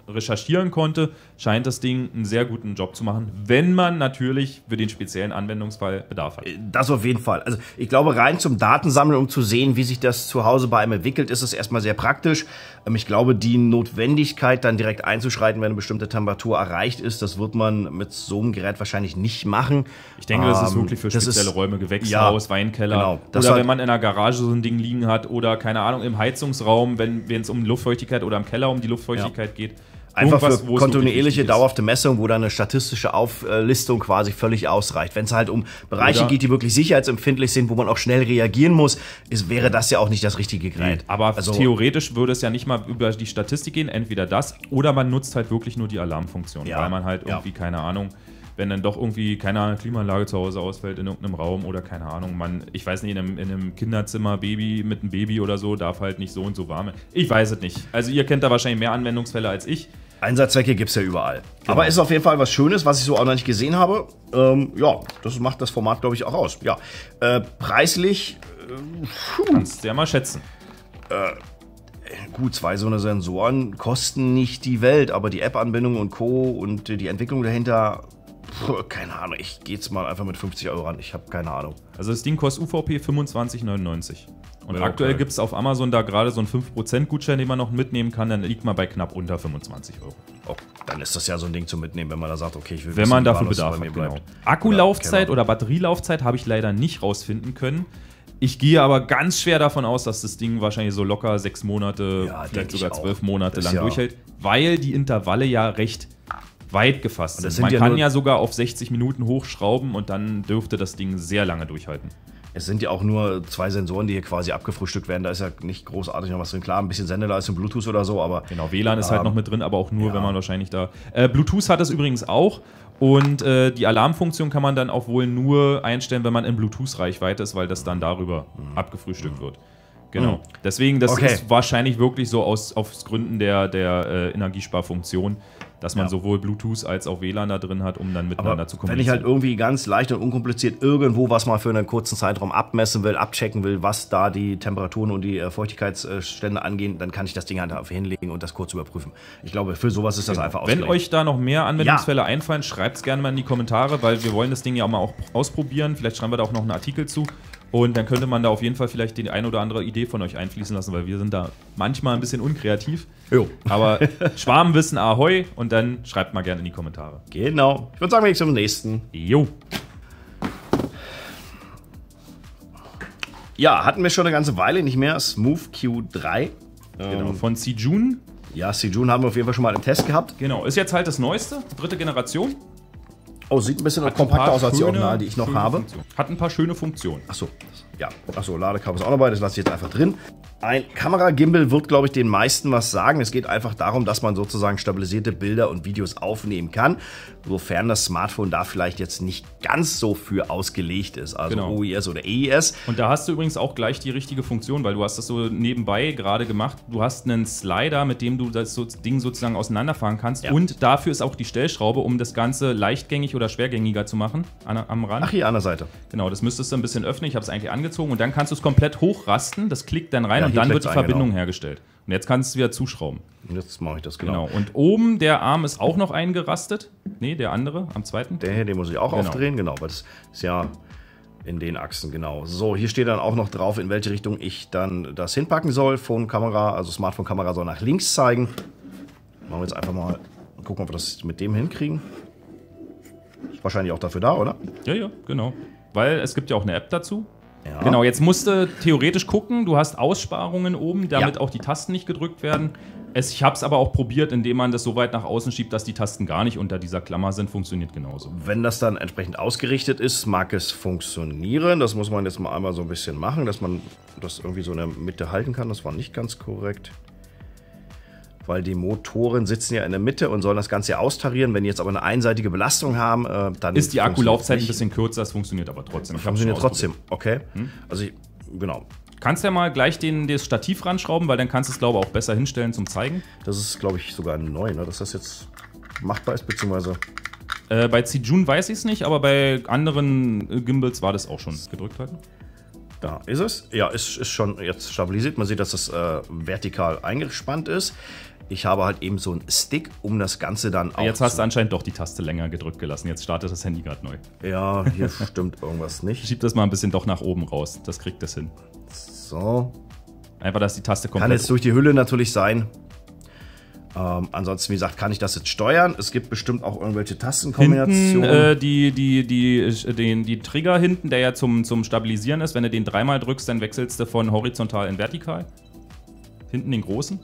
recherchieren konnte, scheint das Ding einen sehr guten Job zu machen, wenn man natürlich für den speziellen Anwendungsfall Bedarf hat.
Das auf jeden Fall. Also ich glaube, rein zum Datensammeln, um zu sehen, wie sich das zu Hause bei einem entwickelt, ist es erstmal sehr praktisch. Ich glaube, die Notwendigkeit, dann direkt einzuschreiten, wenn eine bestimmte Temperatur erreicht ist, das wird man mit so einem Gerät wahrscheinlich nicht machen.
Ich denke, das ist
Ähm,
wirklich für
das
spezielle
ist-
Räume, Gewächshaus,
Ja,
Weinkeller.
genau. Das
Oder
halt-
wenn man in einer Garage so ein Ding liegen hat oder, keine Ahnung, im Heizungsraum, wenn es um Luftfeuchtigkeit oder im Keller um die Luftfeuchtigkeit geht.
Einfach
Irgendwas,
für
wo es wirklich
kontinuierliche,
wichtig ist.
dauerhafte Messung, wo dann eine statistische Auflistung quasi völlig ausreicht. Wenn es halt um Bereiche
Oder-
geht, die wirklich sicherheitsempfindlich sind, wo man auch schnell reagieren muss, ist, wäre das ja auch nicht das richtige Gerät.
Aber
Also-
theoretisch würde es ja nicht mal über die Statistik gehen, entweder das oder man nutzt halt wirklich nur die Alarmfunktion,
Ja,
weil man halt
ja.
irgendwie, keine Ahnung, wenn dann doch irgendwie, keine Ahnung, Klimaanlage zu Hause ausfällt in irgendeinem Raum oder keine Ahnung, man, ich weiß nicht, in einem, in einem Kinderzimmer, Baby mit einem Baby oder so, darf halt nicht so und so warm. Ich weiß es nicht. Also ihr kennt da wahrscheinlich mehr Anwendungsfälle als ich.
Einsatzzwecke gibt's ja überall.
Genau.
Aber ist auf jeden Fall was Schönes, was ich so auch noch nicht gesehen habe. Ähm, ja, das macht das Format, glaube ich, auch aus. Ja, äh, preislich,
Kannst du ja mal schätzen.
gut, zwei so eine Sensoren kosten nicht die Welt, aber die App-Anbindung und Co. und die Entwicklung dahinter, pf, keine Ahnung, ich gehe jetzt mal einfach mit fünfzig Euro ran. Ich habe keine Ahnung.
Also das Ding kostet U V P fünfundzwanzig neunundneunzig. Und
Ja,
aktuell
okay.
gibt es auf Amazon da gerade so einen fünf Prozent Gutschein, den man noch mitnehmen kann, dann liegt man bei knapp unter fünfundzwanzig Euro.
Oh, dann ist das ja so ein Ding zum Mitnehmen, wenn man da sagt, okay, ich will
Wenn
wissen,
man
wie
dafür
warm es
Bedarf
bei mir
hat, genau.
bleibt.
Akkulaufzeit
Keller.
oder Batterielaufzeit habe ich leider nicht rausfinden können. Ich gehe aber ganz schwer davon aus, dass das Ding wahrscheinlich so locker sechs Monate,
Ja, denk
vielleicht
ich
sogar
auch.
zwölf Monate
Ist
lang
ja-
durchält, weil die Intervalle ja recht weit gefasst
Und das
sind.
sind
Man
ja
kann
nur-
ja sogar auf sechzig Minuten hochschrauben und dann dürfte das Ding sehr lange durchhalten.
Es sind ja auch nur zwei Sensoren, die hier quasi abgefrühstückt werden. Da ist ja nicht großartig noch was drin. Klar, ein bisschen Sendeleistung, Bluetooth oder so, aber
Genau, W L A N ist halt
Ähm,
noch mit drin, aber auch nur,
ja.
wenn man wahrscheinlich da... Äh, Bluetooth hat es übrigens auch und äh, die Alarmfunktion kann man dann auch wohl nur einstellen, wenn man in Bluetooth-Reichweite ist, weil das dann darüber abgefrühstückt wird. Genau.
Mhm.
Deswegen, das
Okay.
ist wahrscheinlich wirklich so aus, aus Gründen der, der äh, Energiesparfunktion, dass man
Ja.
sowohl Bluetooth als auch W L A N da drin hat, um dann miteinander
Aber
zu
wenn
kommunizieren.
ich halt irgendwie ganz leicht und unkompliziert irgendwo was mal für einen kurzen Zeitraum abmessen will, abchecken will, was da die Temperaturen und die äh, Feuchtigkeitsstände angehen, dann kann ich das Ding halt einfach hinlegen und das kurz überprüfen. Ich glaube, für sowas ist das einfach
Wenn
ausgelegt.
euch da noch mehr Anwendungsfälle einfallen, schreibt es gerne mal in die Kommentare, weil wir wollen das Ding ja auch mal auch ausprobieren. Vielleicht schreiben wir da auch noch einen Artikel zu. Und dann könnte man da auf jeden Fall vielleicht die eine oder andere Idee von euch einfließen lassen, weil wir sind da manchmal ein bisschen unkreativ.
Jo.
Aber Schwarmwissen Ahoi und dann schreibt mal gerne in die Kommentare.
Genau. Ich würde sagen, wir gehen zum nächsten.
Jo.
Ja, hatten wir schon eine ganze Weile nicht mehr. Smooth Q drei.
Genau.
Ähm,
Von Sijun.
ja, Sijun haben wir auf jeden Fall schon mal im Test gehabt.
Genau. Ist jetzt halt das Neueste, dritte Generation.
Oh, sieht ein bisschen
Hat ein
kompakter
paar
aus als die
schöne-
Original, die ich noch
schöne
habe.
Funktionen. Hat ein paar schöne Funktionen.
Achso, ja. Achso, Ladekabel ist auch dabei, das lasse ich jetzt einfach drin. Ein Kamera-Gimbal wird, glaube ich, den meisten was sagen. Es geht einfach darum, dass man sozusagen stabilisierte Bilder und Videos aufnehmen kann, sofern das Smartphone da vielleicht jetzt nicht ganz so für ausgelegt ist, also
Genau.
O I S oder E I S.
Und da hast du übrigens auch gleich die richtige Funktion, weil du hast das so nebenbei gerade gemacht. Du hast einen Slider, mit dem du das so- Ding sozusagen auseinanderfahren kannst.
Ja.
Und dafür ist auch die Stellschraube, um das Ganze leichtgängig oder schwergängiger zu machen an, am Rand.
Ach, hier an der Seite.
Genau, das müsstest du ein bisschen öffnen. Ich habe es eigentlich angezogen. Und dann kannst du es komplett hochrasten. Das klickt dann rein
Ja,
und
hier
dann wird
klickt's
die
ein,
Verbindung
genau.
hergestellt. Und jetzt kannst du wieder zuschrauben.
Und jetzt mache ich das genau.
Genau. Und oben der Arm ist auch noch eingerastet. Nee, der andere am zweiten.
Der hier, den muss ich auch
Genau.
aufdrehen, genau, weil das ist ja in den Achsen, genau. So, hier steht dann auch noch drauf, in welche Richtung ich dann das hinpacken soll. Phone-Kamera, also Smartphone-Kamera soll nach links zeigen. Machen wir jetzt einfach mal, gucken, ob wir das mit dem hinkriegen. Ist wahrscheinlich auch dafür da, oder?
Ja, ja, genau. Weil es gibt ja auch eine App dazu.
Ja.
Genau, jetzt musst du theoretisch gucken, du hast Aussparungen oben, damit
Ja.
auch die Tasten nicht gedrückt werden. Es, ich habe es aber auch probiert, indem man das so weit nach außen schiebt, dass die Tasten gar nicht unter dieser Klammer sind. Funktioniert genauso.
Wenn das dann entsprechend ausgerichtet ist, mag es funktionieren. Das muss man jetzt mal einmal so ein bisschen machen, dass man das irgendwie so in der Mitte halten kann. Das war nicht ganz korrekt. Weil die Motoren sitzen ja in der Mitte und sollen das Ganze ja austarieren. Wenn die jetzt aber eine einseitige Belastung haben, äh, dann
Ist die Akkulaufzeit ein
nicht.
bisschen kürzer, es funktioniert aber trotzdem. Ich hab's
Funktioniert
schon
trotzdem, okay. Also ich, genau.
ausprobiert. Kannst ja mal gleich den, das Stativ ranschrauben, weil dann kannst du es, glaube ich, auch besser hinstellen zum Zeigen.
Das ist, glaube ich, sogar neu, ne? Dass das jetzt machbar ist, beziehungsweise.
Äh, bei Sijun weiß ich es nicht, aber bei anderen äh, Gimbals war das auch schon gedrückt halten.
Da ist es. Ja, ist, ist schon jetzt stabilisiert. Man sieht, dass das äh, vertikal eingespannt ist. Ich habe halt eben so einen Stick, um das Ganze dann auch
Jetzt hast du anscheinend doch die Taste länger gedrückt gelassen. Jetzt startet das Handy gerade neu.
Ja, hier stimmt irgendwas nicht.
Schieb das mal ein bisschen doch nach oben raus. Das kriegt das hin.
So.
Einfach, dass die Taste komplett...
Kann jetzt durch die Hülle natürlich sein. Ähm, ansonsten, wie gesagt, kann ich das jetzt steuern. Es gibt bestimmt auch irgendwelche Tastenkombinationen.
Hinten, äh, die, die, die, den, die Trigger hinten, der ja zum, zum Stabilisieren ist. Wenn du den dreimal drückst, dann wechselst du von horizontal in vertikal. Hinten den großen.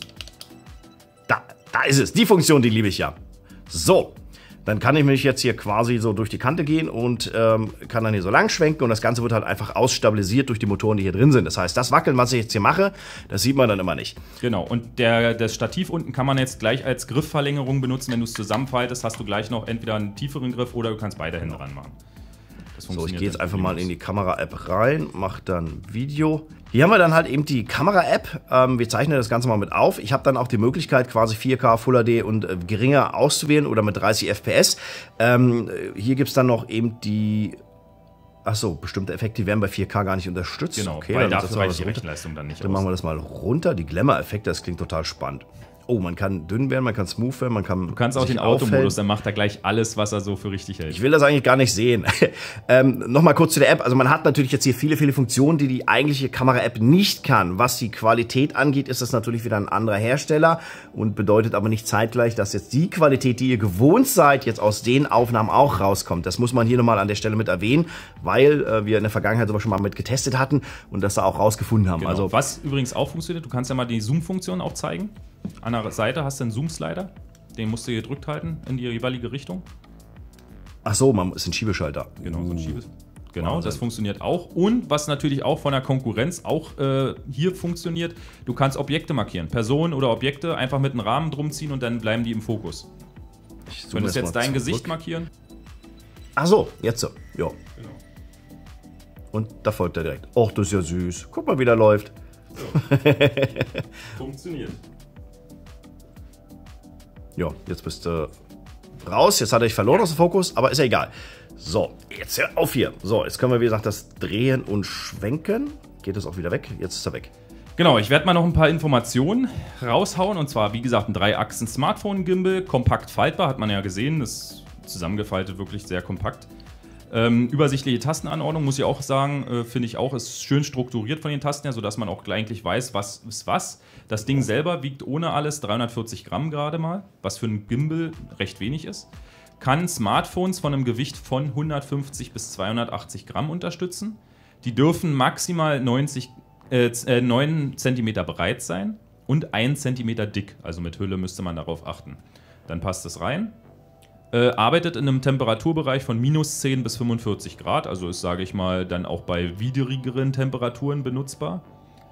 Da, da ist es. Die Funktion, die liebe ich ja. So, dann kann ich mich jetzt hier quasi so durch die Kante gehen und ähm, kann dann hier so lang schwenken und das Ganze wird halt einfach ausstabilisiert durch die Motoren, die hier drin sind. Das heißt, das Wackeln, was ich jetzt hier mache, das sieht man dann immer nicht.
Genau, und der, das Stativ unten kann man jetzt gleich als Griffverlängerung benutzen. Wenn du es zusammenfaltest, hast du gleich noch entweder einen tieferen Griff oder du kannst beide Hände ranmachen.
So, ich gehe jetzt einfach mal in die Kamera-App rein, mache dann Video. Hier haben wir dann halt eben die Kamera-App. Ähm, wir zeichnen das Ganze mal mit auf. Ich habe dann auch die Möglichkeit, quasi vier K, Full H D und äh, geringer auszuwählen oder mit dreißig F P S. Ähm, hier gibt es dann noch eben die... Achso, bestimmte Effekte, die werden bei vier K gar nicht unterstützt.
Genau,
okay,
weil
dann
dafür reicht die Rechenleistung dann nicht
Dann
aus.
machen wir das mal runter. Die Glamour-Effekte, das klingt total spannend. Oh, man kann dünn werden, man kann smooth werden, man kann.
Du kannst auch den Automodus, dann macht er gleich alles, was er so für richtig hält.
Ich will das eigentlich gar nicht sehen. ähm, Nochmal kurz zu der App. Also man hat natürlich jetzt hier viele, viele Funktionen, die die eigentliche Kamera-App nicht kann. Was die Qualität angeht, ist das natürlich wieder ein anderer Hersteller und bedeutet aber nicht zeitgleich, dass jetzt die Qualität, die ihr gewohnt seid, jetzt aus den Aufnahmen auch rauskommt. Das muss man hier nochmal an der Stelle mit erwähnen, weil äh, wir in der Vergangenheit sogar schon mal mit getestet hatten und das da auch rausgefunden haben.
Genau.
Also
was übrigens auch funktioniert, du kannst ja mal die Zoom-Funktion auch zeigen. An der Seite hast du einen Zoom-Slider, den musst du gedrückt halten in die jeweilige Richtung.
Ach so, man ist ein Schiebeschalter.
Genau, so ein
Uh.
Schiebe. Genau,
Wahnsinn.
das funktioniert auch. Und was natürlich auch von der Konkurrenz auch äh, hier funktioniert, du kannst Objekte markieren. Personen oder Objekte einfach mit einem Rahmen drum ziehen und dann bleiben die im Fokus.
Ich zoome
Könntest
das
jetzt
mal
dein
zurück.
Gesicht markieren.
Ach so, jetzt so. Ja.
Genau.
Und da folgt er direkt. Och, das ist ja süß. Guck mal, wie der läuft.
So. Funktioniert.
Ja, jetzt bist du raus. Jetzt hat er dich verloren aus dem Fokus, aber ist ja egal. So, jetzt hör auf hier. So, jetzt können wir, wie gesagt, das drehen und schwenken. Geht das auch wieder weg? Jetzt ist er weg.
Genau, ich werde mal noch ein paar Informationen raushauen. Und zwar, wie gesagt, ein Drei-Achsen-Smartphone-Gimbal. Kompakt faltbar, hat man ja gesehen. Das ist zusammengefaltet wirklich sehr kompakt. Ähm, übersichtliche Tastenanordnung, muss ich auch sagen, äh, finde ich auch, ist schön strukturiert von den Tasten her, sodass man auch eigentlich weiß, was ist was. Das Ding selber wiegt ohne alles dreihundertvierzig Gramm gerade mal, was für ein Gimbal recht wenig ist. Kann Smartphones von einem Gewicht von hundertfünfzig bis zweihundertachtzig Gramm unterstützen. Die dürfen maximal neunzig, äh, neun Zentimeter breit sein und ein Zentimeter dick. Also mit Hülle müsste man darauf achten. Dann passt es rein. Äh, arbeitet in einem Temperaturbereich von minus zehn bis fünfundvierzig Grad, also ist, sage ich mal, dann auch bei widrigeren Temperaturen benutzbar.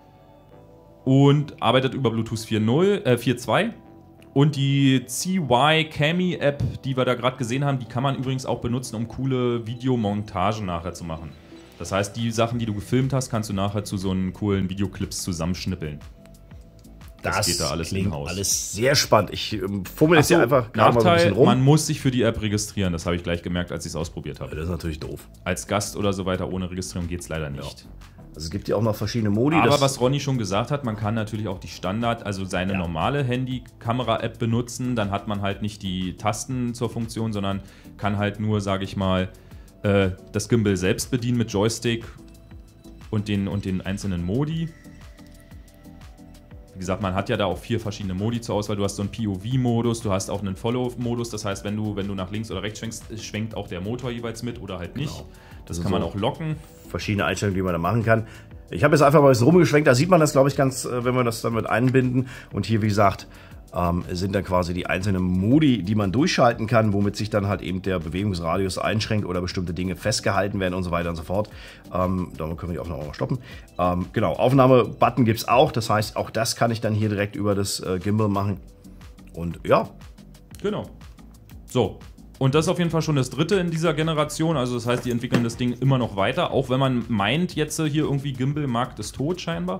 Und arbeitet über Bluetooth vier Punkt null, äh, vier Punkt zwei. Und die C Y Cami App, die wir da gerade gesehen haben, die kann man übrigens auch benutzen, um coole Videomontagen nachher zu machen. Das heißt, die Sachen, die du gefilmt hast, kannst du nachher zu so einen coolen Videoclips zusammenschnippeln. Das, das geht da alles
klingt
im Haus.
Alles sehr spannend. Ich ähm, fummel jetzt
so,
hier einfach gerade mal so ein
Nachteil,
bisschen rum.
man muss sich für die App registrieren. Das habe ich gleich gemerkt, als ich es ausprobiert habe.
Das ist natürlich doof.
Als Gast oder so weiter ohne Registrierung geht es leider nicht.
Ja. Also es gibt ja auch noch verschiedene Modi.
Aber
das
was Ronny schon gesagt hat, man kann natürlich auch die Standard, also seine
Ja.
normale Handy-Kamera-App benutzen. Dann hat man halt nicht die Tasten zur Funktion, sondern kann halt nur, sage ich mal, äh, das Gimbal selbst bedienen mit Joystick und den, und den einzelnen Modi. Wie gesagt, man hat ja da auch vier verschiedene Modi zur Auswahl. Du hast so einen P O V-Modus, du hast auch einen Follow-Modus. Das heißt, wenn du, wenn du nach links oder rechts schwenkst, schwenkt auch der Motor jeweils mit oder halt nicht.
Genau.
Das
Also
kann man
so
auch locken.
verschiedene Einstellungen, die man da machen kann. Ich habe jetzt einfach mal ein bisschen rumgeschwenkt. Da sieht man das, glaube ich, ganz, äh, wenn wir das dann mit einbinden. Und hier, wie gesagt, ähm, sind dann quasi die einzelnen Modi, die man durchschalten kann, womit sich dann halt eben der Bewegungsradius einschränkt oder bestimmte Dinge festgehalten werden und so weiter und so fort. Ähm, damit können wir die Aufnahme auch mal stoppen. Ähm, genau, Aufnahme-Button gibt es auch. Das heißt, auch das kann ich dann hier direkt über das äh, Gimbal machen. Und ja.
Genau. So. Und das ist auf jeden Fall schon das dritte in dieser Generation. Also das heißt, die entwickeln das Ding immer noch weiter. Auch wenn man meint, jetzt hier irgendwie Gimbal-Markt ist tot scheinbar.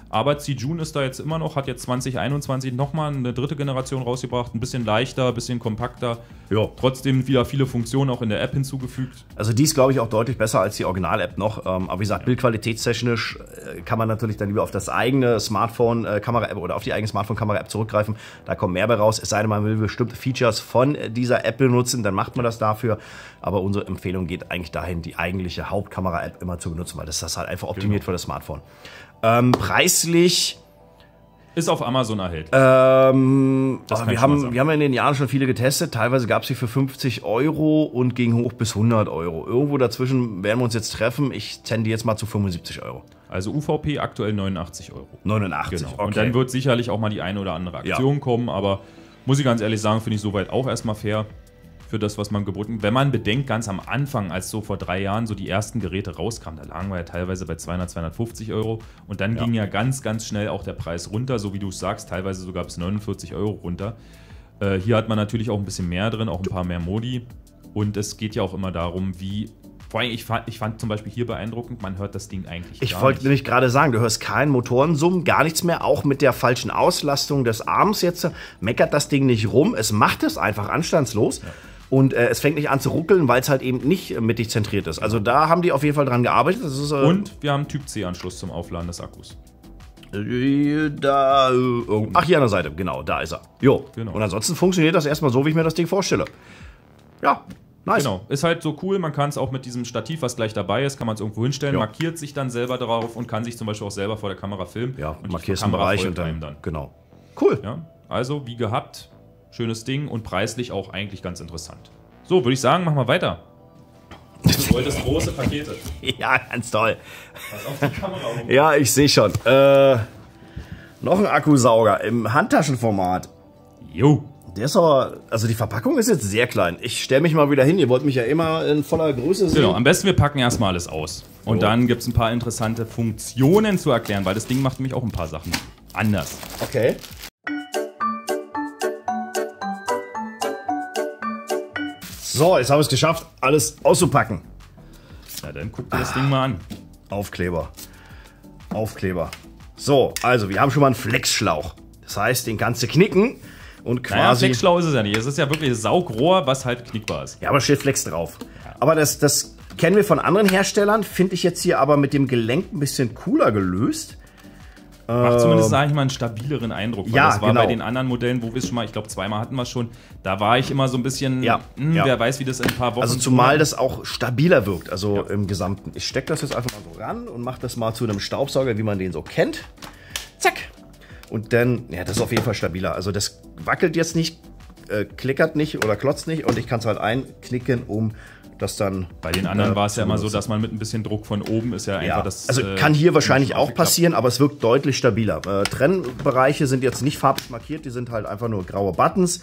Aber Zhijun ist da jetzt immer noch, hat jetzt zwanzig einundzwanzig nochmal eine dritte Generation rausgebracht. Ein bisschen leichter, ein bisschen kompakter.
Ja.
Trotzdem wieder viele Funktionen auch in der App hinzugefügt.
Also die ist, glaube ich, auch deutlich besser als die Original-App noch. Ähm, aber wie gesagt, ja. bildqualitätstechnisch äh, kann man natürlich dann lieber auf das eigene Smartphone-Kamera-App oder auf die eigene Smartphone-Kamera-App zurückgreifen. Da kommt mehr bei raus. Es sei denn, man will bestimmte Features von dieser App benutzen, dann macht man das dafür. Aber unsere Empfehlung geht eigentlich dahin, die eigentliche Hauptkamera-App immer zu benutzen, weil das ist das halt einfach optimiert genau. für das Smartphone. Ähm, preislich
ist auf Amazon erhältlich.
Ähm, wir, haben, wir haben in den Jahren schon viele getestet. Teilweise gab es sie für fünfzig Euro und ging hoch bis hundert Euro. Irgendwo dazwischen werden wir uns jetzt treffen. Ich tendiere jetzt mal zu fünfundsiebzig Euro.
Also U V P aktuell neunundachtzig Euro.
neunundachtzig,
genau.
Okay.
Und dann wird sicherlich auch mal die eine oder andere Aktion ja. kommen. Aber muss ich ganz ehrlich sagen, finde ich soweit auch erstmal fair. Für das, was man geboten. Wenn man bedenkt, ganz am Anfang, als so vor drei Jahren so die ersten Geräte rauskamen, da lagen wir ja teilweise bei zweihundert, zweihundertfünfzig Euro und dann ja. ging ja ganz, ganz schnell auch der Preis runter, so wie du es sagst, teilweise sogar bis neunundvierzig Euro runter. Äh, hier hat man natürlich auch ein bisschen mehr drin, auch ein paar mehr Modi und es geht ja auch immer darum, wie. Vor allem, ich fand, ich fand zum Beispiel hier beeindruckend, man hört das Ding eigentlich
ich
gar
Ich wollte
nicht.
nämlich gerade sagen, du hörst keinen Motorensummen, gar nichts mehr, auch mit der falschen Auslastung des Arms jetzt, meckert das Ding nicht rum, es macht es einfach anstandslos. Ja. Und äh, es fängt nicht an zu ruckeln, weil es halt eben nicht äh, mittig zentriert ist. Also da haben die auf jeden Fall dran gearbeitet. Das ist, äh,
und wir haben Typ-C-Anschluss zum Aufladen des Akkus.
Äh, da, äh, ach, hier an der Seite, genau, da ist er. Jo, genau. Und ansonsten funktioniert das erstmal so, wie ich mir das Ding vorstelle. Ja, nice.
Genau, ist halt so cool, man kann es auch mit diesem Stativ, was gleich dabei ist, kann man es irgendwo hinstellen, jo. markiert sich dann selber drauf und kann sich zum Beispiel auch selber vor der Kamera filmen.
Ja,
und
markierst den Bereich und dann, dann. Genau.
Cool. Ja, also, wie gehabt. Schönes Ding und preislich auch eigentlich ganz interessant. So, würde ich sagen, machen wir weiter. Du wolltest große Pakete.
Ja, ganz toll.
Pass auf die Kamera rum.
Ja, ich sehe schon. Äh, noch ein Akkusauger im Handtaschenformat.
Jo.
Der ist aber, also die Verpackung ist jetzt sehr klein. Ich stelle mich mal wieder hin. Ihr wollt mich ja immer in voller Größe sehen.
Genau, am besten wir packen erstmal alles aus. Und oh. dann gibt es ein paar interessante Funktionen zu erklären, weil das Ding macht nämlich auch ein paar Sachen anders.
Okay. So, jetzt haben wir es geschafft, alles auszupacken.
Ja, dann guck dir das ah. Ding mal an.
Aufkleber. Aufkleber. So, also wir haben schon mal einen Flexschlauch. Das heißt, den kannst du knicken und quasi...
Naja, Flexschlauch ist es ja nicht. Es ist ja wirklich ein Saugrohr, was halt knickbar ist.
Ja, aber steht Flex drauf. Ja. Aber das, das kennen wir von anderen Herstellern. Finde ich jetzt hier aber mit dem Gelenk ein bisschen cooler gelöst.
Macht zumindest, sage ich mal, einen stabileren Eindruck. Weil
ja,
das war
genau.
bei den anderen Modellen, wo wir es schon mal, ich glaube zweimal hatten wir es schon, da war ich immer so ein bisschen,
ja,
mh,
ja.
wer weiß, wie das in ein paar Wochen...
Also zumal das auch stabiler wirkt, also ja. im Gesamten. Ich stecke das jetzt einfach mal so ran und mache das mal zu einem Staubsauger, wie man den so kennt. Zack. Und dann, ja, das ist auf jeden Fall stabiler. Also das wackelt jetzt nicht, äh, klickert nicht oder klotzt nicht und ich kann es halt einknicken, um... Das dann,
bei den anderen äh, war es ja immer so, dass man mit ein bisschen Druck von oben ist ja einfach
ja,
das...
Also kann hier äh, wahrscheinlich auch passieren, aber es wirkt deutlich stabiler. Äh, Trennbereiche sind jetzt nicht farblich markiert, die sind halt einfach nur graue Buttons.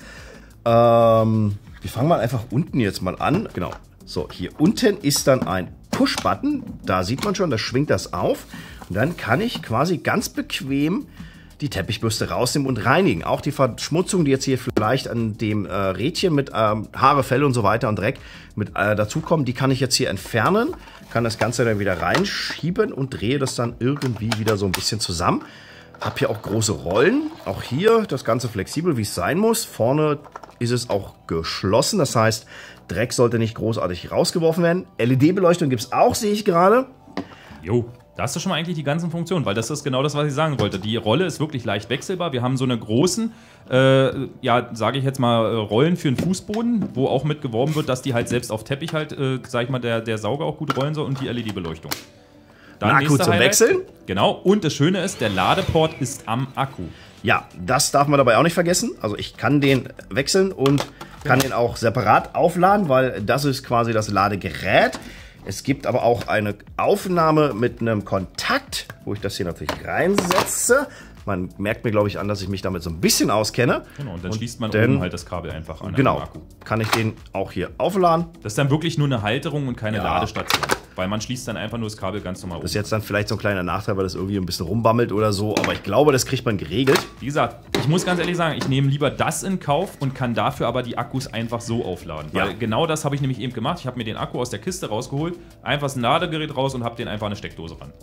Ähm, wir fangen mal einfach unten jetzt mal an. Genau. So, hier unten ist dann ein Push-Button. Da sieht man schon, da schwingt das auf. Und dann kann ich quasi ganz bequem die Teppichbürste rausnehmen und reinigen. Auch die Verschmutzung, die jetzt hier vielleicht an dem äh, Rädchen mit ähm, Haare, Fell und so weiter und Dreck mit äh, dazukommen, die kann ich jetzt hier entfernen, kann das Ganze dann wieder reinschieben und drehe das dann irgendwie wieder so ein bisschen zusammen. Habe hier auch große Rollen, auch hier das Ganze flexibel, wie es sein muss. Vorne ist es auch geschlossen, das heißt, Dreck sollte nicht großartig rausgeworfen werden. L E D-Beleuchtung gibt es auch, sehe ich gerade.
Jo. Da hast du schon mal eigentlich die ganzen Funktionen, weil das ist genau das, was ich sagen wollte. Die Rolle ist wirklich leicht wechselbar. Wir haben so eine großen, äh, ja, sage ich jetzt mal, Rollen für den Fußboden, wo auch mit geworben wird, dass die halt selbst auf Teppich halt, äh, sag ich mal, der, der Sauger auch gut rollen soll und die L E D-Beleuchtung.
Ein Akku zum Wechseln.
Genau, und das Schöne ist, der Ladeport ist am Akku.
Ja, das darf man dabei auch nicht vergessen. Also ich kann den wechseln und kann ja. den auch separat aufladen, weil das ist quasi das Ladegerät. Es gibt aber auch eine Aufnahme mit einem Kontakt, wo ich das hier natürlich reinsetze. Man merkt mir, glaube ich, an, dass ich mich damit so ein bisschen auskenne.
Genau, und dann
und
schließt man
dann,
oben halt das Kabel einfach an.
Genau,
Akku.
Kann ich den auch hier aufladen.
Das ist dann wirklich nur eine Halterung und keine
ja.
Ladestation. Weil man schließt dann einfach nur das Kabel ganz normal um.
Das ist jetzt dann vielleicht so ein kleiner Nachteil, weil das irgendwie ein bisschen rumbammelt oder so. Aber ich glaube, das kriegt man geregelt.
Wie gesagt, ich muss ganz ehrlich sagen, ich nehme lieber das in Kauf und kann dafür aber die Akkus einfach so aufladen. Weil
ja.
genau das habe ich nämlich eben gemacht. Ich habe mir den Akku aus der Kiste rausgeholt, einfach das Ladegerät raus und habe den einfach eine Steckdose ran.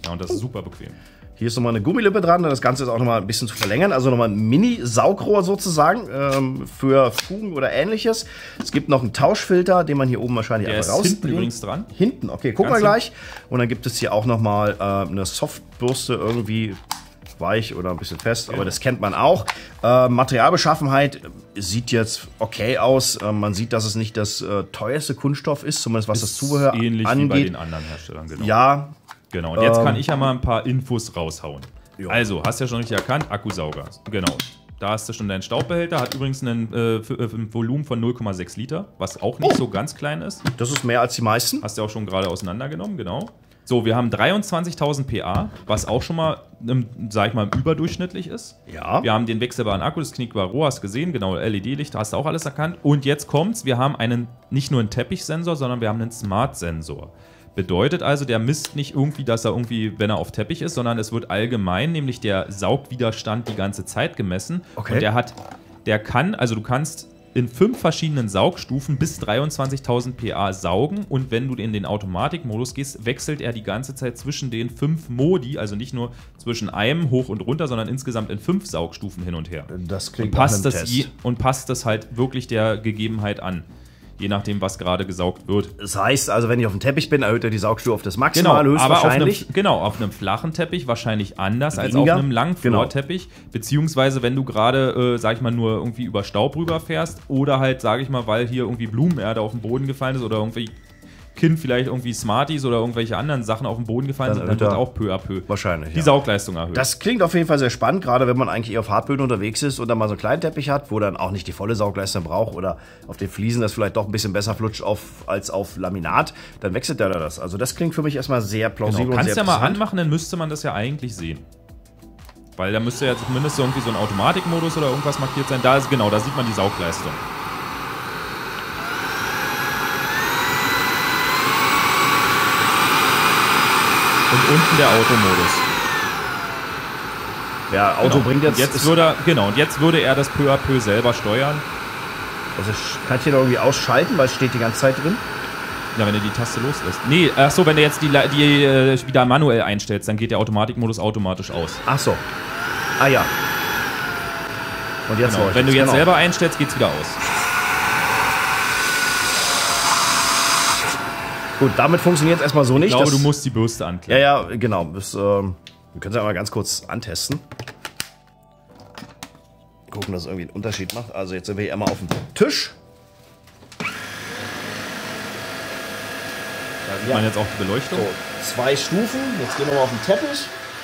Ja, und das ist super bequem.
Hier ist nochmal eine Gummilippe dran, das Ganze ist auch nochmal ein bisschen zu verlängern, also nochmal ein Mini-Saugrohr sozusagen ähm, für Fugen oder ähnliches. Es gibt noch einen Tauschfilter, den man hier oben wahrscheinlich
Der
einfach
ist
rausdreht.
hinten übrigens dran.
Hinten, okay, gucken wir gleich. Und dann gibt es hier auch nochmal äh, eine Softbürste, irgendwie weich oder ein bisschen fest, aber das kennt man auch. Äh, Materialbeschaffenheit sieht jetzt okay aus. Äh, man sieht, dass es nicht das äh, teuerste Kunststoff ist, zumindest was
ist
das Zubehör
ähnlich
angeht.
Wie bei den anderen Herstellern, genau.
Ja.
Genau, und jetzt
ähm,
kann ich ja mal ein paar Infos raushauen.
Jo.
Also, hast ja schon richtig erkannt, Akkusauger. Genau. Da hast du schon deinen Staubbehälter, hat übrigens einen, äh, ein Volumen von null Komma sechs Liter, was auch nicht oh. so ganz klein ist.
Das ist mehr als die meisten.
Hast du auch schon gerade auseinandergenommen, genau. So, wir haben dreiundzwanzigtausend P A, was auch schon mal, im, sag ich mal, überdurchschnittlich ist.
Ja.
Wir haben den wechselbaren Akku, das knickbare Rohr, hast gesehen, genau, L E D-Licht, hast du auch alles erkannt. Und jetzt kommt's, wir haben einen, nicht nur einen Teppichsensor, sondern wir haben einen Smart-Sensor. Bedeutet also, der misst nicht irgendwie, dass er irgendwie, wenn er auf Teppich ist, sondern es wird allgemein, nämlich der Saugwiderstand die ganze Zeit gemessen.
Okay.
Und der hat, der kann, also du kannst in fünf verschiedenen Saugstufen bis dreiundzwanzigtausend P A saugen und wenn du in den Automatikmodus gehst, wechselt er die ganze Zeit zwischen den fünf Modi, also nicht nur zwischen einem hoch und runter, sondern insgesamt in fünf Saugstufen hin und her.
Das klingt
und passt
nach
das
einem
je,
Test.
und passt das halt wirklich der Gegebenheit an. Je nachdem, was gerade gesaugt wird.
Das heißt also, wenn ich auf dem Teppich bin, erhöht er die Saugstufe auf das Maximale
genau,
höchstwahrscheinlich.
Aber auf einem, genau, auf einem flachen Teppich wahrscheinlich anders
Weniger.
als auf einem Langflorteppich.
Genau.
Beziehungsweise, wenn du gerade, äh, sag ich mal, nur irgendwie über Staub rüberfährst oder halt, sag ich mal, weil hier irgendwie Blumenerde auf den Boden gefallen ist oder irgendwie Kind vielleicht irgendwie Smarties oder irgendwelche anderen Sachen auf den Boden gefallen
Dann
sind, dann wird
er
auch peu à peu
wahrscheinlich,
die
ja.
Saugleistung erhöht.
Das klingt auf jeden Fall sehr spannend, gerade wenn man eigentlich eher auf Hartböden unterwegs ist und dann mal so einen kleinen Teppich hat, wo dann auch nicht die volle Saugleistung braucht oder auf den Fliesen das vielleicht doch ein bisschen besser flutscht auf, als auf Laminat, dann wechselt der da das. Also das klingt für mich erstmal sehr plausibel
genau.
und
Kannst
sehr
ja mal
interessant.
anmachen, dann müsste man das ja eigentlich sehen. Weil da müsste ja zumindest irgendwie so ein Automatikmodus oder irgendwas markiert sein. Da ist, genau, da sieht man die Saugleistung. Und unten der Automodus.
Ja, Auto
genau.
bringt jetzt...
Und jetzt würde er, genau, und jetzt würde er das peu à peu selber steuern.
Also kann ich hier noch irgendwie ausschalten, weil es steht die ganze Zeit drin?
Ja, wenn du die Taste loslässt. Nee, ach so, wenn du jetzt die, die äh, wieder manuell einstellst, dann geht der Automatikmodus automatisch aus.
Ach so. Ah ja. Und jetzt
Genau.
läuft
Wenn du
es,
jetzt
genau.
selber einstellst, geht's wieder aus.
Gut, damit funktioniert es erstmal so nicht.
Ich glaube,
das,
du musst die Bürste
Ja,
anklemmen.
ja, genau. Das, ähm, wir können es ja mal ganz kurz antesten. Gucken, dass es irgendwie einen Unterschied macht. Also jetzt sind wir hier einmal auf dem Tisch.
Da sieht man jetzt auch die Beleuchtung.
So, zwei Stufen. Jetzt gehen wir mal auf den Teppich.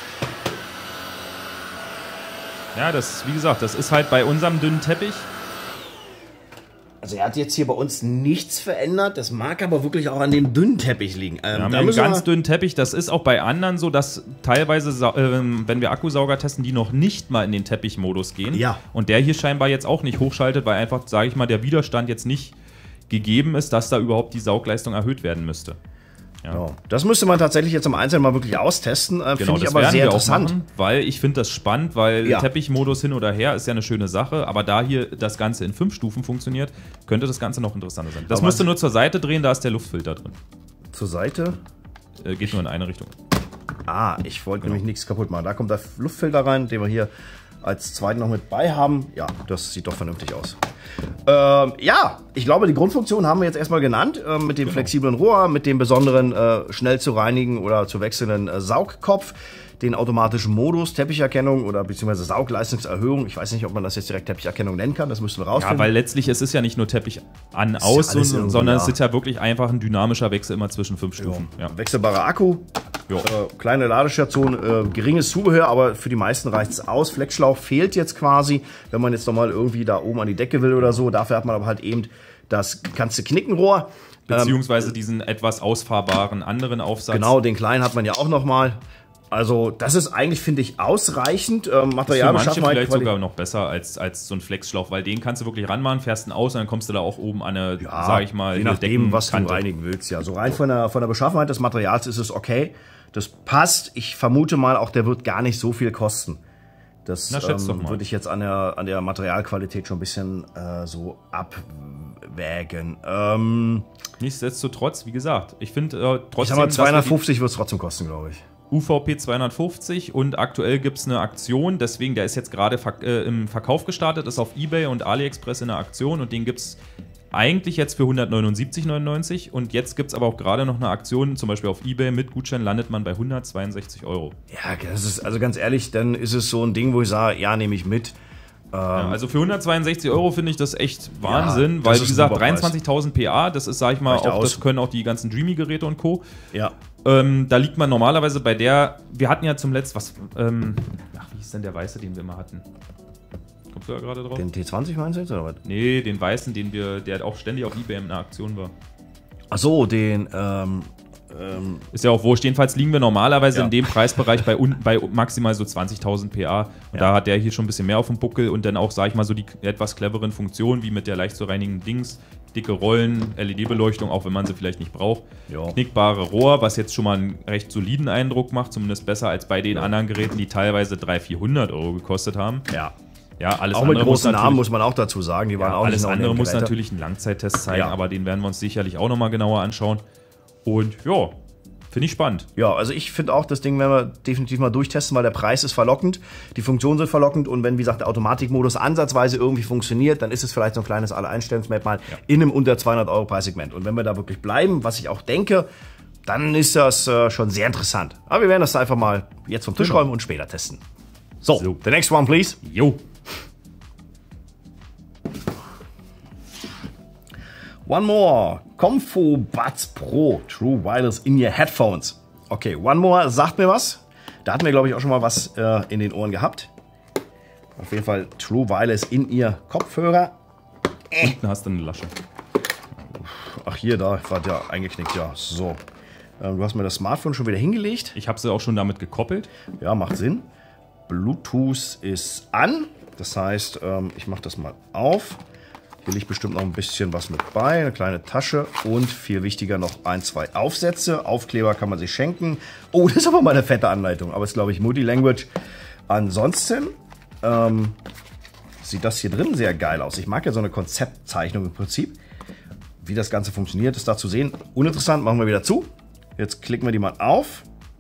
Ja, das, wie gesagt, das ist halt bei unserem dünnen Teppich.
Also er hat jetzt hier bei uns nichts verändert. Das mag aber wirklich auch an dem dünnen Teppich liegen. Ähm,
Wir haben
da
einen
müssen
ganz
wir,
dünnen Teppich. Das ist auch bei anderen so, dass teilweise, äh, wenn wir Akkusauger testen, die noch nicht mal in den Teppichmodus gehen.
Ja.
Und der hier scheinbar jetzt auch nicht hochschaltet, weil einfach, sage ich mal, der Widerstand jetzt nicht gegeben ist, dass da überhaupt die Saugleistung erhöht werden müsste. Ja.
ja, das müsste man tatsächlich jetzt im Einzelnen mal wirklich austesten. Äh,
Genau,
Finde ich
das
aber
werden
sehr
wir auch
interessant.
machen, weil ich finde das spannend, weil
Ja.
Teppichmodus hin oder her ist ja eine schöne Sache, aber da hier das Ganze in fünf Stufen funktioniert, könnte das Ganze noch interessanter sein. Das
Aber
musst du
was-
nur zur Seite drehen, da ist der Luftfilter drin.
Zur Seite.
Äh, geht nur in eine Richtung.
Ah, ich wollte
Genau.
nämlich nichts kaputt machen. Da kommt der Luftfilter rein, den wir hier als zweiten noch mit bei haben. Ja, das sieht doch vernünftig aus. Ähm, ja, ich glaube, die Grundfunktion haben wir jetzt erstmal genannt. Äh, mit dem
Genau.
flexiblen Rohr, mit dem besonderen äh, schnell zu reinigen oder zu wechselnden äh, Saugkopf, den automatischen Modus, Teppicherkennung oder beziehungsweise Saugleistungserhöhung. Ich weiß nicht, ob man das jetzt direkt Teppicherkennung nennen kann. Das müssen wir
Ja,
rausfinden.
weil letztlich es ist ja nicht nur Teppich an,
ja
aus,
alles
so,
irgendwie,
sondern
ja.
es ist ja wirklich einfach ein dynamischer Wechsel immer zwischen fünf Stufen. Ja.
Wechselbarer Akku,
Jo.
äh, kleine Ladestation, äh, geringes Zubehör, aber für die meisten reicht es aus. Fleckschlauch fehlt jetzt quasi, wenn man jetzt nochmal irgendwie da oben an die Decke will oder so. Dafür hat man aber halt eben das ganze Knickenrohr. Ähm,
Beziehungsweise diesen etwas ausfahrbaren anderen Aufsatz.
genau, den kleinen hat man ja auch nochmal. Also das ist eigentlich, finde ich, ausreichend. Ähm,
Für manche
Materialbeschaffenheit.
vielleicht
Quali-
sogar noch besser als, als so ein Flexschlauch, weil den kannst du wirklich ranmachen, fährst ihn aus und dann kommst du da auch oben an eine,
Ja,
sag ich mal,
je
eine
nachdem, was du
Deckenkante.
reinigen willst. Ja, so rein von der, von der Beschaffenheit des Materials ist es okay. Das passt. Ich vermute mal, auch der wird gar nicht so viel kosten. Das
Na, schätz doch
ähm,
mal.
würde ich jetzt an der, an der Materialqualität schon ein bisschen äh, so abwägen. Ähm,
Nichtsdestotrotz, wie gesagt, ich finde äh, trotzdem.
ich sag mal,
dass wir die-
zweihundertfünfzig wird es trotzdem kosten, glaube ich.
U V P zweihundertfünfzig und aktuell gibt es eine Aktion, deswegen, der ist jetzt gerade verk äh, im Verkauf gestartet, ist auf eBay und AliExpress in der Aktion und den gibt es eigentlich jetzt für hundertneunundsiebzig neunundneunzig und jetzt gibt es aber auch gerade noch eine Aktion, zum Beispiel auf eBay mit Gutschein landet man bei hundertzweiundsechzig Euro.
Ja, das ist, also ganz ehrlich, dann ist es so ein Ding, wo ich sage, ja, nehme ich mit. Ähm,
ja, also für hundertzweiundsechzig Euro finde ich das echt Wahnsinn,
ja,
weil wie gesagt, dreiundzwanzigtausend P A, das ist, sag ich mal, auch, das können auch die ganzen Dreamy-Geräte und Co.
Ja.
Ähm, da liegt man normalerweise bei der, wir hatten ja zum letzten, was, ähm, ach, wie hieß denn der Weiße, den wir immer hatten? Kommst du da gerade drauf?
Den T zwanzig meinst du jetzt, oder was?
Nee, den Weißen, den wir, der auch ständig auf eBay in einer Aktion war.
Ach so, den, ähm, ähm
ist ja auch wurscht. Jedenfalls liegen wir normalerweise
ja.
in dem Preisbereich bei, un, bei maximal so zwanzigtausend P A. Und ja. da hat der hier schon ein bisschen mehr auf dem Buckel und dann auch, sag ich mal, so die etwas cleveren Funktionen, wie mit der leicht zu reinigenden Dings, dicke Rollen, L E D-Beleuchtung, auch wenn man sie vielleicht nicht braucht. Ja. Knickbare Rohr, was jetzt schon mal einen recht soliden Eindruck macht, zumindest besser als bei den ja. anderen Geräten, die teilweise dreihundert, vierhundert Euro gekostet haben.
Ja.
Ja, alles
auch mit großen Namen muss man auch dazu sagen, die waren
ja,
auch
alles
nicht
andere muss natürlich einen Langzeittest zeigen, ja. aber den werden wir uns sicherlich auch nochmal genauer anschauen. Und ja, finde ich spannend.
Ja, also ich finde auch, das Ding werden wir definitiv mal durchtesten, weil der Preis ist verlockend, die Funktionen sind verlockend und wenn, wie gesagt, der Automatikmodus ansatzweise irgendwie funktioniert, dann ist es vielleicht so ein kleines Alle-Einstellungsmerkmal ja. in einem unter zweihundert Euro Preissegment. Und wenn wir da wirklich bleiben, was ich auch denke, dann ist das äh, schon sehr interessant. Aber wir werden das einfach mal jetzt vom Tisch genau. räumen und später testen. So, so, the next one, please.
Jo.
One more. Comfo Buds Pro True Wireless In-Ear Headphones. Okay, One More sagt mir was. Da hatten wir, glaube ich, auch schon mal was äh, in den Ohren gehabt. Auf jeden Fall True Wireless In-Ear Kopfhörer.
Äh. Unten hast du eine Lasche.
Ach, hier, da war der eingeknickt, ja. So. Ähm, du hast mir das Smartphone schon wieder hingelegt.
Ich habe sie auch schon damit gekoppelt.
Ja, macht Sinn. Bluetooth ist an. Das heißt, ähm, ich mache das mal auf. Hier liegt bestimmt noch ein bisschen was mit bei, eine kleine Tasche und viel wichtiger noch ein, zwei Aufsätze. Aufkleber kann man sich schenken. Oh, das ist aber mal eine fette Anleitung, aber ist, glaube ich, Multilanguage. Ansonsten ähm, sieht das hier drin sehr geil aus. Ich mag ja so eine Konzeptzeichnung im Prinzip. Wie das Ganze funktioniert, ist da zu sehen. Uninteressant, machen wir wieder zu. Jetzt klicken wir die mal auf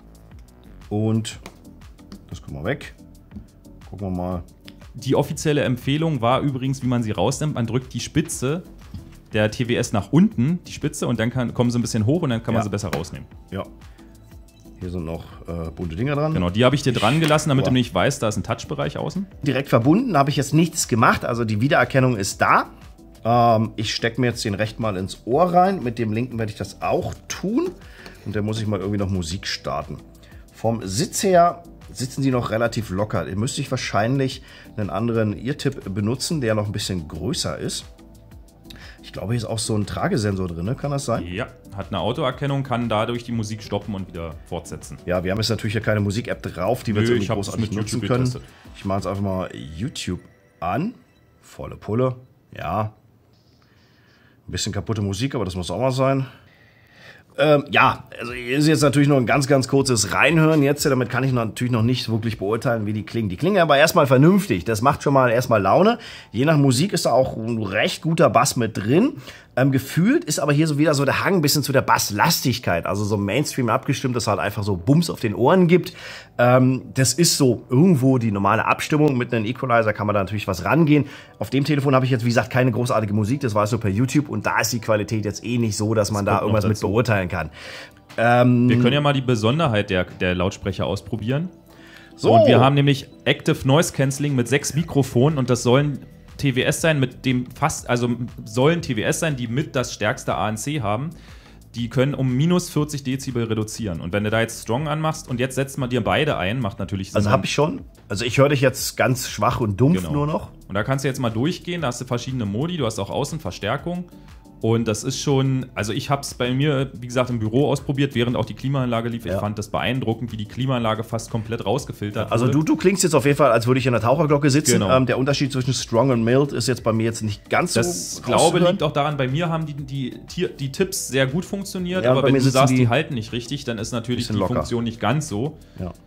und das kommt mal weg. Gucken wir mal.
Die offizielle Empfehlung war übrigens, wie man sie rausnimmt. Man drückt die Spitze der T W S nach unten, die Spitze, und dann kann, kommen sie ein bisschen hoch und dann kann man ja. sie besser rausnehmen.
Ja. Hier sind noch äh, bunte Dinger dran.
Genau, die habe ich dir dran gelassen, damit wow. du nicht weißt, da ist ein Touchbereich außen.
Direkt verbunden habe ich jetzt nichts gemacht, also die Wiedererkennung ist da. Ähm, ich stecke mir jetzt den rechten mal ins Ohr rein. Mit dem linken werde ich das auch tun. Und dann muss ich mal irgendwie noch Musik starten. Vom Sitz her sitzen die noch relativ locker. Ihr müsst ich wahrscheinlich einen anderen Eartip benutzen, der noch ein bisschen größer ist. Ich glaube, hier ist auch so ein Tragesensor drin, ne? Kann das sein?
Ja, hat eine Autoerkennung, kann dadurch die Musik stoppen und wieder fortsetzen.
Ja, wir haben jetzt natürlich ja keine Musik-App drauf, die wir
Nö,
jetzt irgendwie
ich
großartig
mit
nutzen
YouTube
können.
getestet.
Ich mache jetzt einfach mal YouTube an. Volle Pulle. Ja. Ein bisschen kaputte Musik, aber das muss auch mal sein. Ähm, ja, also hier ist jetzt natürlich nur ein ganz, ganz kurzes Reinhören jetzt. Damit kann ich natürlich noch nicht wirklich beurteilen, wie die klingen. Die klingen aber erstmal vernünftig. Das macht schon mal erstmal Laune. Je nach Musik ist da auch ein recht guter Bass mit drin. Ähm, gefühlt ist aber hier so wieder so der Hang ein bisschen zu der Basslastigkeit. Also so Mainstream abgestimmt, dass halt einfach so Bums auf den Ohren gibt. Ähm, das ist so irgendwo die normale Abstimmung. Mit einem Equalizer kann man da natürlich was rangehen. Auf dem Telefon habe ich jetzt, wie gesagt, keine großartige Musik. Das war so per YouTube. Und da ist die Qualität jetzt eh nicht so, dass man das da irgendwas mit beurteilen kann. Ähm,
wir können ja mal die Besonderheit der, der Lautsprecher ausprobieren. So. Und wir haben nämlich Active Noise Cancelling mit sechs Mikrofonen und das sollen T W S sein, mit dem fast, also sollen T W S sein, die mit das stärkste A N C haben. Die können um minus vierzig Dezibel reduzieren. Und wenn du da jetzt Strong anmachst und jetzt setzt man dir beide ein, macht natürlich Sinn.
Also habe ich schon. Also ich höre dich jetzt ganz schwach und dumpf genau. nur noch.
Und da kannst du jetzt mal durchgehen, da hast du verschiedene Modi, du hast auch Außenverstärkung. Und das ist schon, also ich habe es bei mir, wie gesagt, im Büro ausprobiert, während auch die Klimaanlage lief.
Ja.
Ich fand das beeindruckend, wie die Klimaanlage fast komplett rausgefiltert
Also
wurde.
du, du klingst jetzt auf jeden Fall, als würde ich in der Taucherglocke sitzen.
Genau.
Ähm, der Unterschied zwischen Strong und Mild ist jetzt bei mir jetzt nicht ganz
das
so
Das glaube liegt auch daran, bei mir haben die, die, die, die Tipps sehr gut funktioniert,
ja,
aber wenn du sagst,
die,
die halten nicht richtig, dann ist natürlich die
locker.
Funktion nicht ganz so.
Ja.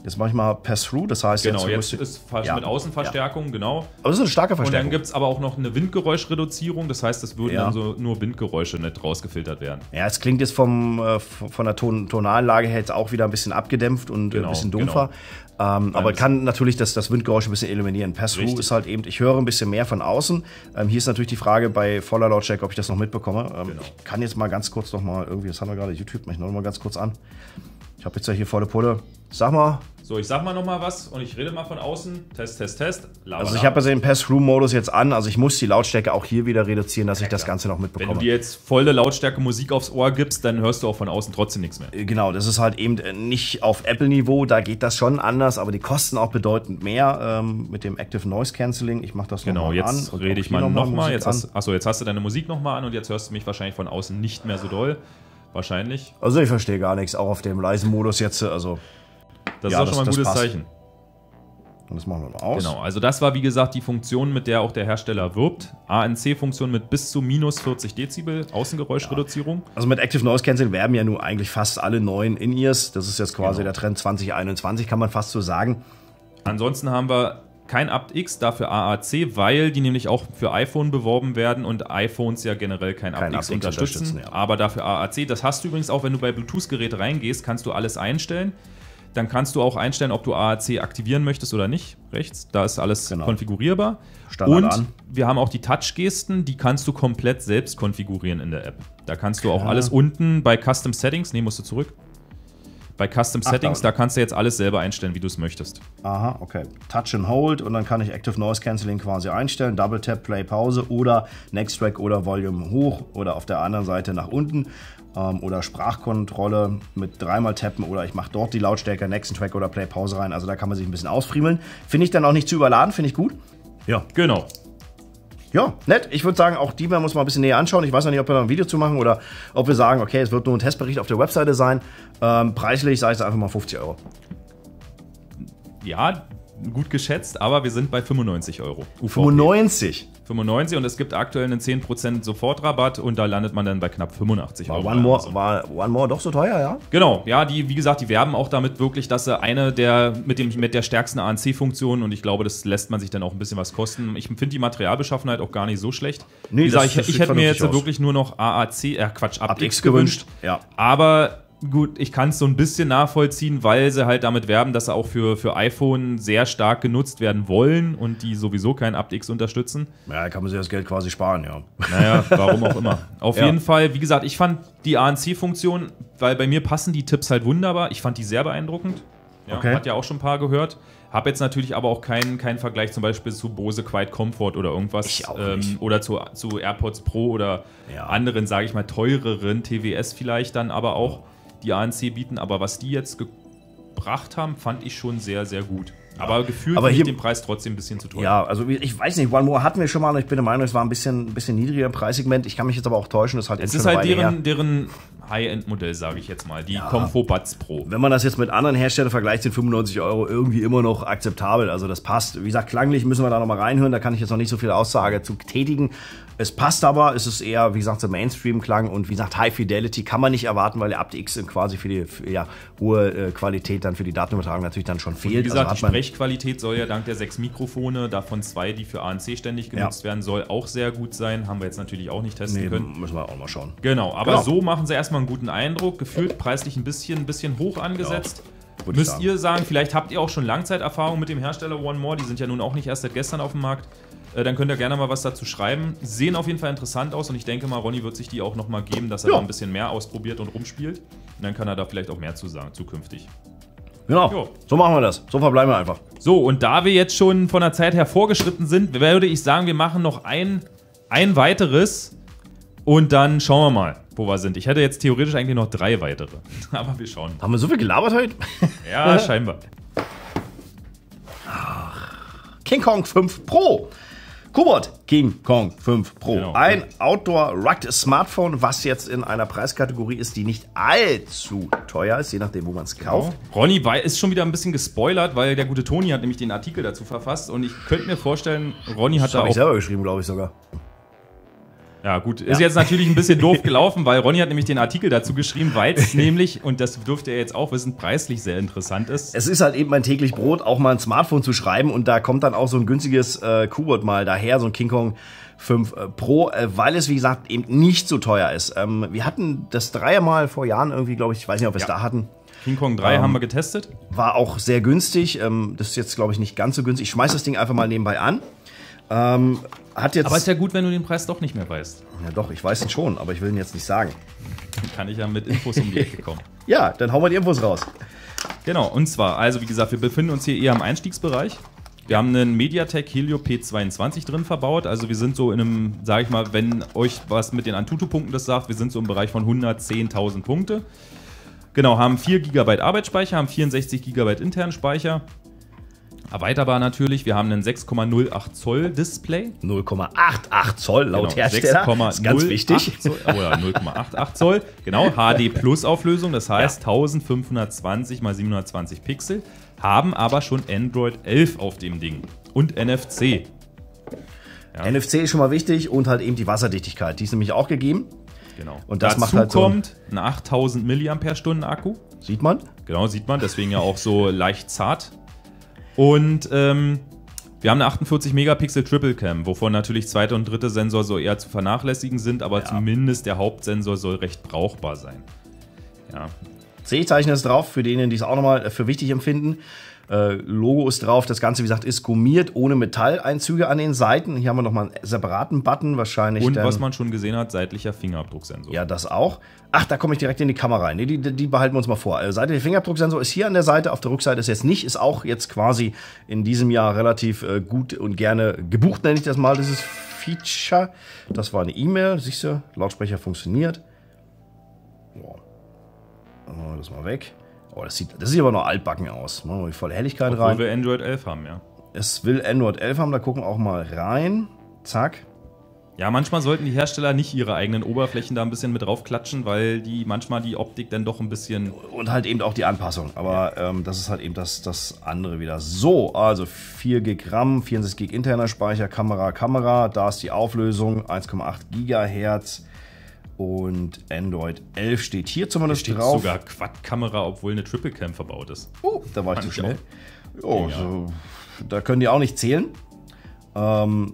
Jetzt mache ich mal Pass-Through, das heißt
Genau,
jetzt,
jetzt ist ja. mit Außenverstärkung, ja. genau.
Aber das ist eine starke Verstärkung.
Und dann gibt es aber auch noch eine Windgeräuschreduzierung, das heißt, es würden
ja.
dann so nur Windgeräusche nicht rausgefiltert werden.
Ja, es klingt jetzt vom, äh, von der Ton Tonalanlage her jetzt auch wieder ein bisschen abgedämpft und genau, ein bisschen dumpfer. Genau. Ähm, aber kann natürlich das, das Windgeräusch ein bisschen eliminieren. Pass-Through ist halt eben, ich höre ein bisschen mehr von außen. Ähm, hier ist natürlich die Frage bei voller Lautstärke, ob ich das noch mitbekomme. Ähm, genau. Ich kann jetzt mal ganz kurz noch mal, irgendwie, das haben wir gerade, YouTube, mach ich noch mal ganz kurz an. Ich habe jetzt ja hier volle Pulle. Sag mal.
So, ich sag mal noch mal was und ich rede mal von außen. Test, Test, Test.
Laber, also ich habe also den Pass-Through-Modus jetzt an. Also ich muss die Lautstärke auch hier wieder reduzieren, dass ja, ich das Ganze noch mitbekomme.
Wenn du dir jetzt volle Lautstärke Musik aufs Ohr gibst, dann hörst du auch von außen trotzdem nichts mehr.
Genau, das ist halt eben nicht auf Apple-Niveau. Da geht das schon anders, aber die kosten auch bedeutend mehr ähm, mit dem Active Noise Cancelling. Ich mache das
genau,
noch mal an.
Genau, jetzt rede ich mal noch mal. Jetzt hast, achso, jetzt hast du deine Musik noch mal an und jetzt hörst du mich wahrscheinlich von außen nicht mehr so doll. Wahrscheinlich.
Also ich verstehe gar nichts, auch auf dem leisen Modus jetzt. Also
das ja, ist auch schon mal ein gutes passt. Zeichen.
Und das machen wir mal aus.
Genau, also das war wie gesagt die Funktion, mit der auch der Hersteller wirbt. A N C-Funktion mit bis zu minus vierzig Dezibel, Außengeräuschreduzierung.
Ja. Also mit Active Noise Cancelling werben ja nun eigentlich fast alle neuen In-Ears. Das ist jetzt quasi genau. der Trend zwanzig einundzwanzig, kann man fast so sagen.
Ansonsten haben wir kein aptX, dafür A A C, weil die nämlich auch für iPhone beworben werden und iPhones ja generell kein, kein aptX, aptX unterstützen, unterstützen ja. aber dafür A A C. Das hast du übrigens auch, wenn du bei Bluetooth-Geräte reingehst, kannst du alles einstellen. Dann kannst du auch einstellen, ob du A A C aktivieren möchtest oder nicht. Rechts, da ist alles genau. konfigurierbar.
Standard
und
an.
Wir haben auch die Touch-Gesten, die kannst du komplett selbst konfigurieren in der App. Da kannst du auch ja. alles unten bei Custom Settings, nee, musst du zurück. Bei Custom Ach, Settings, da, da kannst du jetzt alles selber einstellen, wie du es möchtest.
Aha, okay. Touch and Hold und dann kann ich Active Noise Cancelling quasi einstellen. Double Tap, Play, Pause oder Next Track oder Volume hoch oder auf der anderen Seite nach unten. Ähm, oder Sprachkontrolle mit dreimal tappen oder ich mache dort die Lautstärke, Next Track oder Play, Pause rein. Also da kann man sich ein bisschen ausfriemeln. Finde ich dann auch nicht zu überladen, finde ich gut.
Ja, genau.
Ja, nett. Ich würde sagen, auch die muss man ein bisschen näher anschauen. Ich weiß noch nicht, ob wir da ein Video zu machen oder ob wir sagen, okay, es wird nur ein Testbericht auf der Webseite sein. Ähm, preislich sage ich einfach mal fünfzig Euro.
Ja, gut geschätzt, aber wir sind bei fünfundneunzig Euro.
U V P. fünfundneunzig?
fünfundneunzig und es gibt aktuell einen zehn Prozent Sofortrabatt und da landet man dann bei knapp fünfundachtzig Euro.
War One More, war One More doch so teuer, ja?
Genau, ja, die, wie gesagt, die werben auch damit wirklich, dass sie eine der mit, dem, mit der stärksten A N C-Funktion und ich glaube, das lässt man sich dann auch ein bisschen was kosten. Ich finde die Materialbeschaffenheit auch gar nicht so schlecht.
Nee,
wie gesagt,
das,
ich, ich hätte mir jetzt aus. wirklich nur noch A A C, äh Quatsch, aptX gewünscht.
Ja.
Aber gut, ich kann es so ein bisschen nachvollziehen, weil sie halt damit werben, dass sie auch für, für iPhone sehr stark genutzt werden wollen und die sowieso kein aptX unterstützen.
Ja, da kann man sich das Geld quasi sparen, ja.
Naja, warum auch immer. Auf
ja.
jeden Fall, wie gesagt, ich fand die A N C-Funktion, weil bei mir passen die Tipps halt wunderbar. Ich fand die sehr beeindruckend. Ja,
okay.
Hat ja auch schon ein paar gehört. Hab jetzt natürlich aber auch keinen, keinen Vergleich zum Beispiel zu Bose Quiet Comfort oder irgendwas.
Ich auch
ähm,
nicht.
Oder zu, zu AirPods Pro oder
ja.
anderen, sage ich mal, teureren T W S vielleicht dann aber auch. Die A N C bieten, aber was die jetzt gebracht haben, fand ich schon sehr, sehr gut. Ja. Aber gefühlt finde ich den Preis trotzdem ein bisschen zu teuer.
Ja, also ich weiß nicht, One More hatten wir schon mal und ich bin der Meinung, es war ein bisschen, ein bisschen niedriger im Preissegment. Ich kann mich jetzt aber auch täuschen, das ist halt
Es ist halt deren, deren High-End-Modell, sage ich jetzt mal, die ja. Comfort Buds Pro.
Wenn man das jetzt mit anderen Herstellern vergleicht, sind fünfundneunzig Euro irgendwie immer noch akzeptabel. Also das passt. Wie gesagt, klanglich müssen wir da nochmal reinhören, da kann ich jetzt noch nicht so viel Aussage zu tätigen. Es passt aber, es ist eher, wie gesagt, so Mainstream-Klang und wie gesagt, High Fidelity kann man nicht erwarten, weil der aptX quasi für die für, ja, hohe äh, Qualität dann für die Datenübertragung natürlich dann schon fehlt.
Und wie gesagt,
also
die Sprechqualität soll ja dank der sechs Mikrofone, davon zwei, die für A N C ständig genutzt ja. werden, soll auch sehr gut sein. Haben wir jetzt natürlich auch nicht testen
nee,
können.
Müssen wir auch mal schauen.
Genau, aber
genau.
so machen sie erstmal einen guten Eindruck. Gefühlt preislich ein bisschen, ein bisschen hoch angesetzt.
Ja,
müsst
sagen.
ihr sagen, vielleicht habt ihr auch schon Langzeiterfahrung mit dem Hersteller One More. Die sind ja nun auch nicht erst seit gestern auf dem Markt. Dann könnt ihr gerne mal was dazu schreiben. Sehen auf jeden Fall interessant aus und ich denke mal, Ronny wird sich die auch nochmal geben, dass er
ja.
da ein bisschen mehr ausprobiert und rumspielt. Und dann kann er da vielleicht auch mehr zu sagen, zukünftig.
Genau, jo. So machen wir das. So verbleiben wir einfach.
So, und da wir jetzt schon von der Zeit her vorgeschritten sind, würde ich sagen, wir machen noch ein, ein weiteres und dann schauen wir mal, wo wir sind. Ich hätte jetzt theoretisch eigentlich noch drei weitere, aber wir schauen.
Haben wir so viel gelabert heute?
Ja, scheinbar.
King Kong fünf Pro. Kubot King Kong fünf Pro.
Genau.
Ein Outdoor-Rugged-Smartphone, was jetzt in einer Preiskategorie ist, die nicht allzu teuer ist, je nachdem, wo man es kauft.
Genau. Ronny ist schon wieder ein bisschen gespoilert, weil der gute Toni hat nämlich den Artikel dazu verfasst und ich könnte mir vorstellen, Ronny hat
das
da
hab
auch...
ich selber geschrieben, glaube ich sogar.
Ja gut, ist ja. jetzt natürlich ein bisschen doof gelaufen, weil Ronny hat nämlich den Artikel dazu geschrieben, weil es nämlich, und das dürfte er jetzt auch wissen, preislich sehr interessant ist.
Es ist halt eben mein täglich Brot, auch mal ein Smartphone zu schreiben und da kommt dann auch so ein günstiges äh, Q-Board mal daher, so ein King Kong fünf Pro, äh, weil es wie gesagt eben nicht so teuer ist. Ähm, wir hatten das Dreier mal vor Jahren irgendwie, glaube ich, ich weiß nicht, ob wir es ja. da hatten.
King Kong drei ähm, haben wir getestet.
War auch sehr günstig, ähm, das ist jetzt glaube ich nicht ganz so günstig. Ich schmeiß das Ding einfach mal nebenbei an. Ähm, hat jetzt
aber ist ja gut, wenn du den Preis doch nicht mehr weißt.
Ja doch, ich weiß ihn schon, aber ich will ihn jetzt nicht sagen.
Dann kann ich ja mit Infos um die Ecke kommen.
Ja, dann hauen wir die Infos raus.
Genau, und zwar, also wie gesagt, wir befinden uns hier eher im Einstiegsbereich. Wir haben einen MediaTek Helio P zweiundzwanzig drin verbaut. Also wir sind so in einem, sage ich mal, wenn euch was mit den Antutu-Punkten das sagt, wir sind so im Bereich von hundertzehntausend Punkte. Genau, haben vier Gigabyte Arbeitsspeicher, haben vierundsechzig Gigabyte internen Speicher. Erweiterbar natürlich, wir haben einen sechs Komma null acht Zoll Display.
null Komma achtundachtzig Zoll laut
genau,
Hersteller, das ist ganz wichtig.
Zoll, oder null Komma achtundachtzig Zoll, genau, H D Plus Auflösung, das heißt ja. eintausendfünfhundertzwanzig mal siebenhundertzwanzig Pixel, haben aber schon Android elf auf dem Ding und N F C.
Ja. N F C ist schon mal wichtig und halt eben die Wasserdichtigkeit, die ist nämlich auch gegeben.
Genau.
Und das
dazu
macht halt
kommt
so
ein achttausend Milliampere-Stunden Akku.
Sieht man?
Genau, sieht man, deswegen ja auch so leicht zart. Und ähm, wir haben eine achtundvierzig Megapixel Triple Cam, wovon natürlich zweiter und dritter Sensor so eher zu vernachlässigen sind, aber ja. zumindest der Hauptsensor soll recht brauchbar sein. Ja.
C-Zeichen ist drauf, für denen, die es auch nochmal für wichtig empfinden. Äh, Logo ist drauf, das Ganze, wie gesagt, ist gummiert, ohne Metalleinzüge an den Seiten. Hier haben wir nochmal einen separaten Button, wahrscheinlich.
Und
dann,
was man schon gesehen hat, seitlicher Fingerabdrucksensor.
Ja, das auch. Ach, da komme ich direkt in die Kamera rein. Nee, die, die behalten wir uns mal vor. Also, seitlicher Fingerabdrucksensor ist hier an der Seite, auf der Rückseite ist jetzt nicht, ist auch jetzt quasi in diesem Jahr relativ äh, gut und gerne gebucht, nenne ich das mal, dieses Feature. Das war eine E-Mail, siehst du, Lautsprecher funktioniert. Boah. Oh, das mal weg. Oh, das sieht, das sieht aber noch altbacken aus. Machen wir die volle Helligkeit
Obwohl
rein.
Obwohl wir Android elf haben, ja.
Es will Android elf haben, da gucken wir auch mal rein. Zack.
Ja, manchmal sollten die Hersteller nicht ihre eigenen Oberflächen da ein bisschen mit draufklatschen, weil die manchmal die Optik dann doch ein bisschen...
Und halt eben auch die Anpassung. Aber ja. ähm, das ist halt eben das, das andere wieder. So, also vier Gig RAM, vierundsechzig Gig interner Speicher, Kamera, Kamera. Da ist die Auflösung, eins Komma acht Gigahertz. Und Android elf steht hier zumindest
hier steht
drauf.
Sogar Quad-Kamera, obwohl eine Triple Cam verbaut ist.
Oh, da war ich zu schnell. Oh, so, da können die auch nicht zählen. Ähm,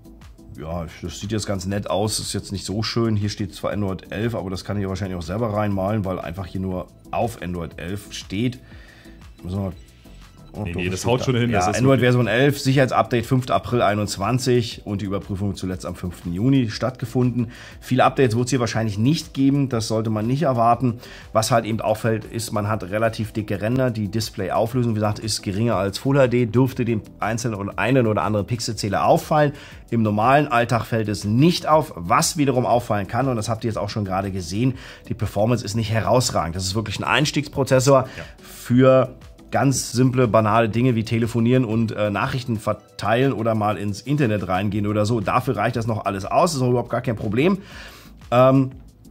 ja, das sieht jetzt ganz nett aus. Ist jetzt nicht so schön. Hier steht zwar Android elf, aber das kann ich ja wahrscheinlich auch selber reinmalen, weil einfach hier nur auf Android elf steht. Müssen wir
Oh, nee, nee, das haut schon hin.
Ja, Android Version elf, Sicherheitsupdate fünfter April einundzwanzig und die Überprüfung zuletzt am fünften Juni stattgefunden. Viele Updates wird es hier wahrscheinlich nicht geben, das sollte man nicht erwarten. Was halt eben auffällt, ist, man hat relativ dicke Ränder. Die Display-Auflösung, wie gesagt, ist geringer als Full H D, dürfte dem einzelnen oder einen oder anderen Pixelzähler auffallen. Im normalen Alltag fällt es nicht auf, was wiederum auffallen kann, und das habt ihr jetzt auch schon gerade gesehen, die Performance ist nicht herausragend. Das ist wirklich ein Einstiegsprozessor ja. für ganz simple, banale Dinge wie telefonieren und äh, Nachrichten verteilen oder mal ins Internet reingehen oder so. Dafür reicht das noch alles aus, das ist auch überhaupt gar kein Problem. Ähm,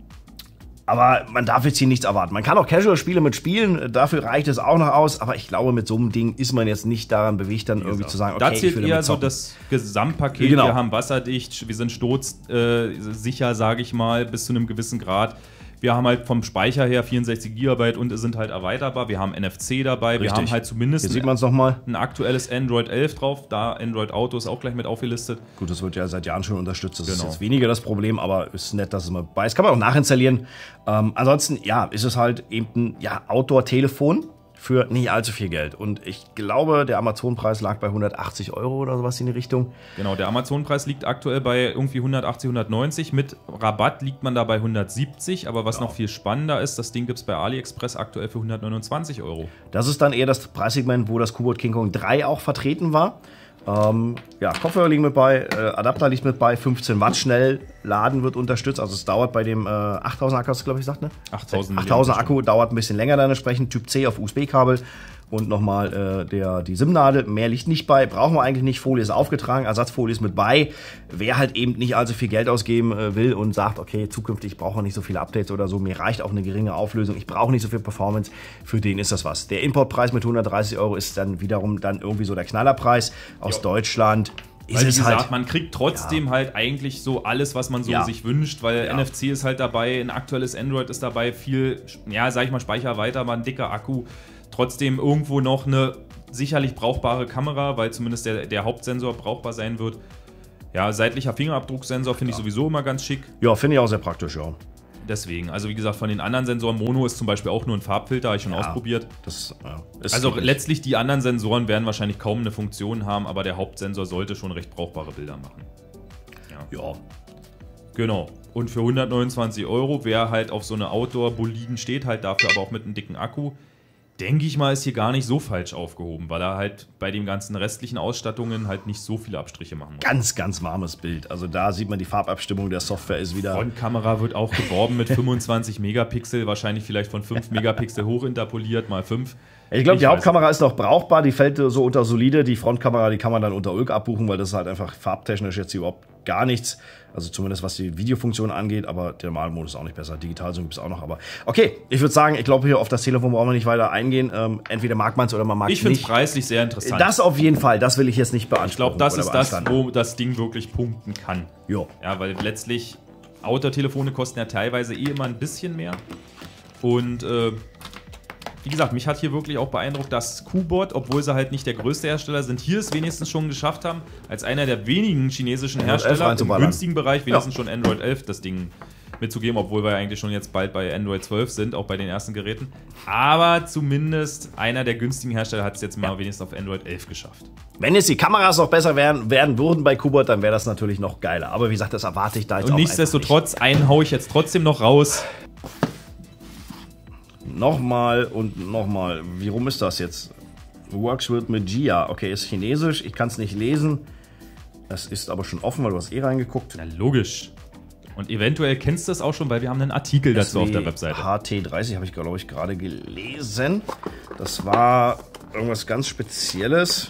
aber man darf jetzt hier nichts erwarten. Man kann auch Casual-Spiele mit spielen, dafür reicht es auch noch aus, aber ich glaube, mit so einem Ding ist man jetzt nicht daran bewegt, dann irgendwie zu sagen, okay,
da zählt eher so das Gesamtpaket. Genau. Wir haben wasserdicht, wir sind sturzsicher, äh, sage ich mal, bis zu einem gewissen Grad. Wir haben halt vom Speicher her vierundsechzig Gigabyte und sind halt erweiterbar. Wir haben N F C dabei. Richtig. Wir haben halt zumindest
Hier sieht man's noch mal.
ein aktuelles Android elf drauf. Da Android Auto ist auch gleich mit aufgelistet.
Gut, das wird ja seit Jahren schon unterstützt. Das
genau.
ist jetzt weniger das Problem, aber ist nett, dass es mal bei ist. Kann man auch nachinstallieren. Ähm, ansonsten, ja, ist es halt eben ein ja, Outdoor-Telefon für nicht allzu viel Geld. Und ich glaube, der Amazon-Preis lag bei hundertachtzig Euro oder sowas in die Richtung.
Genau, der Amazon-Preis liegt aktuell bei irgendwie hundertachtzig, hundertneunzig. Mit Rabatt liegt man da bei hundertsiebzig. Aber was ja. noch viel spannender ist, das Ding gibt es bei AliExpress aktuell für hundertneunundzwanzig Euro. Das ist dann eher das Preissegment, wo das Q-Board King Kong drei auch vertreten war. Ähm, ja, Kopfhörer liegen mit bei, äh, Adapter liegt mit bei, fünfzehn Watt schnell laden wird unterstützt, also es dauert bei dem äh, achttausend Akku, glaube ich, sagt, ne? achttausend,
achttausend Akku dauert ein bisschen länger dann entsprechend, Typ C auf U S B-Kabel und nochmal äh, der, die SIM-Nadel, mehr liegt nicht bei, brauchen wir eigentlich nicht, Folie ist aufgetragen, Ersatzfolie ist mit bei, wer halt eben nicht allzu viel Geld ausgeben äh, will und sagt, okay, zukünftig brauche ich nicht so viele Updates oder so, mir reicht auch eine geringe Auflösung, ich brauche nicht so viel Performance, für den ist das was. Der Importpreis mit hundertdreißig Euro ist dann wiederum dann irgendwie so der Knallerpreis aus jo. Deutschland. ist
weil, wie
es
gesagt,
halt,
man kriegt trotzdem ja. halt eigentlich so alles, was man so
ja.
sich wünscht, weil
ja.
N F C ist halt dabei, ein aktuelles Android ist dabei, viel, ja, sag ich mal, Speicher weiter, aber ein dicker Akku. Trotzdem irgendwo noch eine sicherlich brauchbare Kamera, weil zumindest der, der Hauptsensor brauchbar sein wird. Ja, seitlicher Fingerabdrucksensor finde ich
ja.
sowieso immer ganz schick.
Ja, finde ich auch sehr praktisch, ja.
Deswegen, also wie gesagt, von den anderen Sensoren, Mono ist zum Beispiel auch nur ein Farbfilter, habe ich schon ja, ausprobiert.
Das, ja, ist
also letztlich die anderen Sensoren werden wahrscheinlich kaum eine Funktion haben, aber der Hauptsensor sollte schon recht brauchbare Bilder machen.
Ja. ja.
Genau. Und für hundertneunundzwanzig Euro, wer halt auf so eine Outdoor-Boliden steht, halt dafür aber auch mit einem dicken Akku, denke ich mal, ist hier gar nicht so falsch aufgehoben, weil er halt bei den ganzen restlichen Ausstattungen halt nicht so viele Abstriche machen muss.
Ganz, ganz warmes Bild. Also da sieht man, die Farbabstimmung der Software ist wieder...
Frontkamera wird auch geworben mit fünfundzwanzig Megapixel, wahrscheinlich vielleicht von fünf Megapixel hochinterpoliert mal fünf.
Ich glaube, die Hauptkamera ist noch brauchbar, die fällt so unter solide. Die Frontkamera, die kann man dann unter Ulk abbuchen, weil das ist halt einfach farbtechnisch jetzt überhaupt gar nichts. Also zumindest was die Videofunktion angeht, aber der normale Modus ist auch nicht besser. Digitalzoom gibt es auch noch, aber okay, ich würde sagen, ich glaube, hier auf das Telefon brauchen wir nicht weiter eingehen. Ähm, entweder mag man es oder man mag es nicht.
Ich finde es preislich sehr interessant.
Das auf jeden Fall, das will ich jetzt nicht beantworten.
Ich glaube, das ist das, wo das Ding wirklich punkten kann.
Jo.
Ja, weil letztlich Outdoor-Telefone kosten ja teilweise eh immer ein bisschen mehr. Und äh, wie gesagt, mich hat hier wirklich auch beeindruckt, dass Kubot, obwohl sie halt nicht der größte Hersteller sind, hier es wenigstens schon geschafft haben, als einer der wenigen chinesischen Hersteller im günstigen Bereich wenigstens ja. schon Android elf das Ding mitzugeben, obwohl wir ja eigentlich schon jetzt bald bei Android zwölf sind, auch bei den ersten Geräten. Aber zumindest einer der günstigen Hersteller hat es jetzt mal ja. wenigstens auf Android elf geschafft.
Wenn jetzt die Kameras noch besser werden, werden würden bei Kubot, dann wäre das natürlich noch geiler. Aber wie gesagt, das erwarte ich da jetzt
Und
auch
nichtsdestotrotz, einen haue ich jetzt trotzdem noch raus.
Nochmal und nochmal. Wie rum ist das jetzt? Works with Magia. Okay, ist chinesisch. Ich kann es nicht lesen. Das ist aber schon offen, weil du hast eh reingeguckt.
Na, logisch. Und eventuell kennst du das auch schon, weil wir haben einen Artikel dazu auf der Webseite.
H T dreißig habe ich, glaube ich, gerade gelesen. Das war irgendwas ganz Spezielles.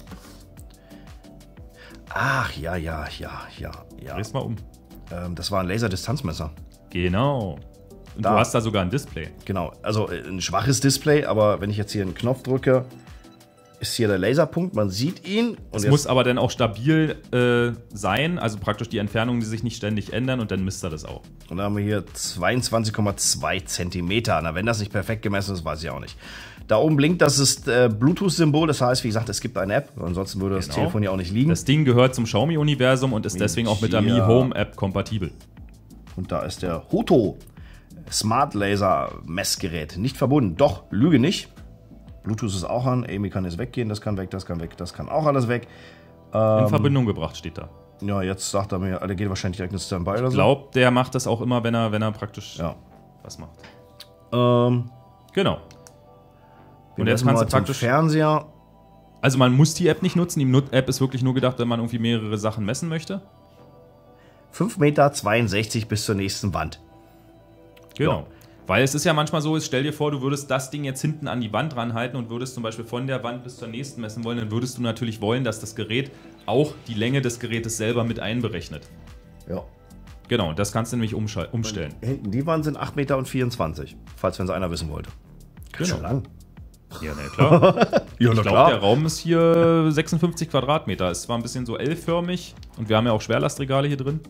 Ach, ja, ja, ja, ja, ja.
Dreh's mal um.
Ähm, das war ein Laserdistanzmesser.
Genau. Und da. Du hast da sogar ein Display.
Genau, also ein schwaches Display, aber wenn ich jetzt hier einen Knopf drücke, ist hier der Laserpunkt, man sieht ihn.
Es muss aber dann auch stabil äh, sein, also praktisch die Entfernungen, die sich nicht ständig ändern und dann misst er das auch.
Und da haben wir hier zweiundzwanzig Komma zwei Zentimeter. Na, wenn das nicht perfekt gemessen ist, weiß ich auch nicht. Da oben blinkt, das ist äh, Bluetooth-Symbol, das heißt, wie gesagt, es gibt eine App, ansonsten würde das genau. Telefon ja auch nicht liegen.
Das Ding gehört zum Xiaomi-Universum und ist deswegen auch mit der Mi Home App kompatibel.
Und da ist der Hoto Smart Laser Messgerät. Nicht verbunden. Doch, Lüge nicht. Bluetooth ist auch an. Amy kann jetzt weggehen. Das kann weg, das kann weg, das kann auch alles weg. Ähm,
In Verbindung gebracht steht da.
Ja, jetzt sagt er mir, der geht wahrscheinlich direkt ins Standby oder so.
Ich glaube, der macht das auch immer, wenn er, wenn er praktisch ja. was macht.
Ähm,
genau. Und jetzt kannst du praktisch
Fernseher.
Also man muss die App nicht nutzen. Die App ist wirklich nur gedacht, wenn man irgendwie mehrere Sachen messen möchte.
fünf Komma zweiundsechzig Meter bis zur nächsten Wand.
Genau.
Ja.
Weil es ist ja manchmal so, stell dir vor, du würdest das Ding jetzt hinten an die Wand ranhalten und würdest zum Beispiel von der Wand bis zur nächsten messen wollen, dann würdest du natürlich wollen, dass das Gerät auch die Länge des Gerätes selber mit einberechnet.
Ja.
Genau, das kannst du nämlich umstellen.
Und hinten die Wand sind acht Komma vierundzwanzig Meter, falls wenn es einer wissen wollte.
Ganz
genau. Schön lang.
Ja, na klar.
ja,
ich
glaube,
der Raum ist hier sechsundfünfzig Quadratmeter. Ist zwar ein bisschen so L-förmig und wir haben ja auch Schwerlastregale hier drin.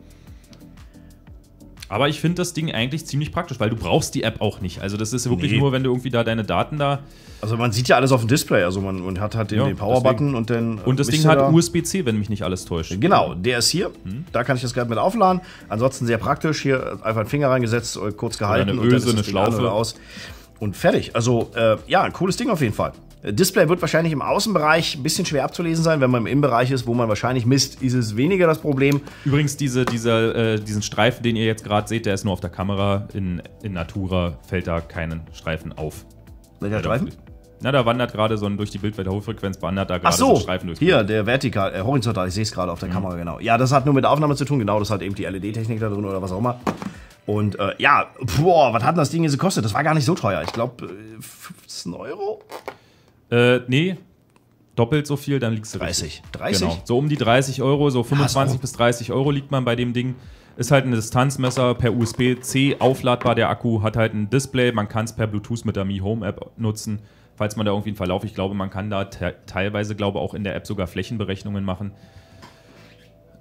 Aber ich finde das Ding eigentlich ziemlich praktisch, weil du brauchst die App auch nicht. Also das ist wirklich nee. nur, wenn du irgendwie da deine Daten da...
Also man sieht ja alles auf dem Display. Also man, man hat halt den, ja, den Power-Button und den...
Und das Ding hat U S B C, wenn mich nicht alles täuscht.
Genau, der ist hier. Hm. Da kann ich das Gerät mit aufladen. Ansonsten sehr praktisch. Hier einfach einen Finger reingesetzt, kurz gehalten.
Oder eine Öse,
und dann ist das
eine Schlaufe.
Aus. Und fertig. Also äh, ja, ein cooles Ding auf jeden Fall. Display wird wahrscheinlich im Außenbereich ein bisschen schwer abzulesen sein. Wenn man im Innenbereich ist, wo man wahrscheinlich misst, ist es weniger das Problem.
Übrigens, diese, diese, äh, diesen Streifen, den ihr jetzt gerade seht, der ist nur auf der Kamera. In, in Natura fällt da keinen Streifen auf.
Welcher Streifen?
Na, da wandert gerade so ein, durch die Bildwelt der Hochfrequenz, wandert da gerade
so,
so ein Streifen durch.
Hier, der vertikal, äh, horizontal, ich sehe es gerade auf der mhm. Kamera, genau. Ja, das hat nur mit der Aufnahme zu tun, genau, das hat eben die L E D-Technik da drin oder was auch immer. Und äh, ja, boah, was hat das Ding jetzt gekostet? Das war gar nicht so teuer. Ich glaube, äh, fünfzehn Euro?
Äh, nee, doppelt so viel, dann liegst du
dreißig. dreißig?
Genau, so um die dreißig Euro, so fünfundzwanzig bis dreißig Euro liegt man bei dem Ding. Ist halt ein Distanzmesser per U S B C aufladbar, der Akku hat halt ein Display, man kann es per Bluetooth mit der Mi Home App nutzen, falls man da irgendwie einen Verlauf, ich glaube, man kann da te teilweise, glaube auch in der App sogar Flächenberechnungen machen.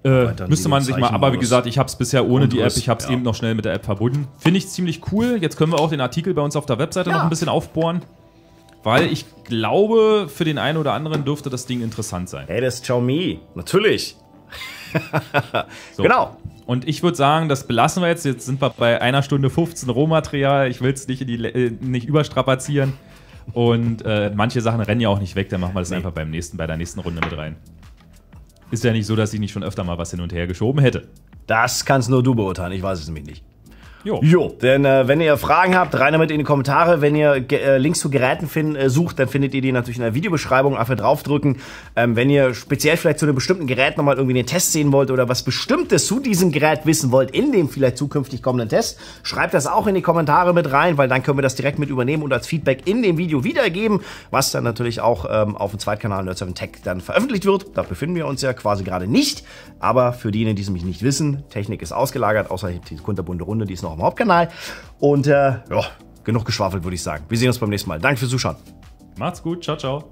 Äh, müsste man sich mal, aber wie gesagt, ich habe es bisher ohne die App, ich habe es ja. eben noch schnell mit der App verbunden. Finde ich ziemlich cool. Jetzt können wir auch den Artikel bei uns auf der Webseite ja. noch ein bisschen aufbohren, weil ich glaube, für den einen oder anderen dürfte das Ding interessant sein.
Hey, das ist Xiaomi, natürlich.
So.
Genau.
Und ich würde sagen, das belassen wir jetzt. Jetzt sind wir bei einer Stunde fünfzehn Rohmaterial. Ich will es nicht, in die, äh, nicht überstrapazieren. Und äh, manche Sachen rennen ja auch nicht weg. Dann machen wir das nee. einfach beim nächsten, bei der nächsten Runde mit rein. Ist ja nicht so, dass ich nicht schon öfter mal was hin und her geschoben hätte.
Das kannst nur du beurteilen. Ich weiß es nämlich nicht.
Jo.
Jo, denn äh, wenn ihr Fragen habt, rein damit in die Kommentare. Wenn ihr äh, Links zu Geräten find, äh, sucht, dann findet ihr die natürlich in der Videobeschreibung. Einfach draufdrücken. Ähm, wenn ihr speziell vielleicht zu einem bestimmten Gerät nochmal irgendwie den Test sehen wollt oder was Bestimmtes zu diesem Gerät wissen wollt in dem vielleicht zukünftig kommenden Test, schreibt das auch in die Kommentare mit rein, weil dann können wir das direkt mit übernehmen und als Feedback in dem Video wiedergeben, was dann natürlich auch ähm, auf dem Zweitkanal Nerds seven Tech dann veröffentlicht wird. Da befinden wir uns ja quasi gerade nicht. Aber für diejenigen, die es nämlich nicht wissen, Technik ist ausgelagert, außer die kunterbunte Runde, die ist noch im Hauptkanal. Und äh, ja, genug geschwafelt, würde ich sagen. Wir sehen uns beim nächsten Mal. Danke fürs Zuschauen.
Macht's gut. Ciao, ciao.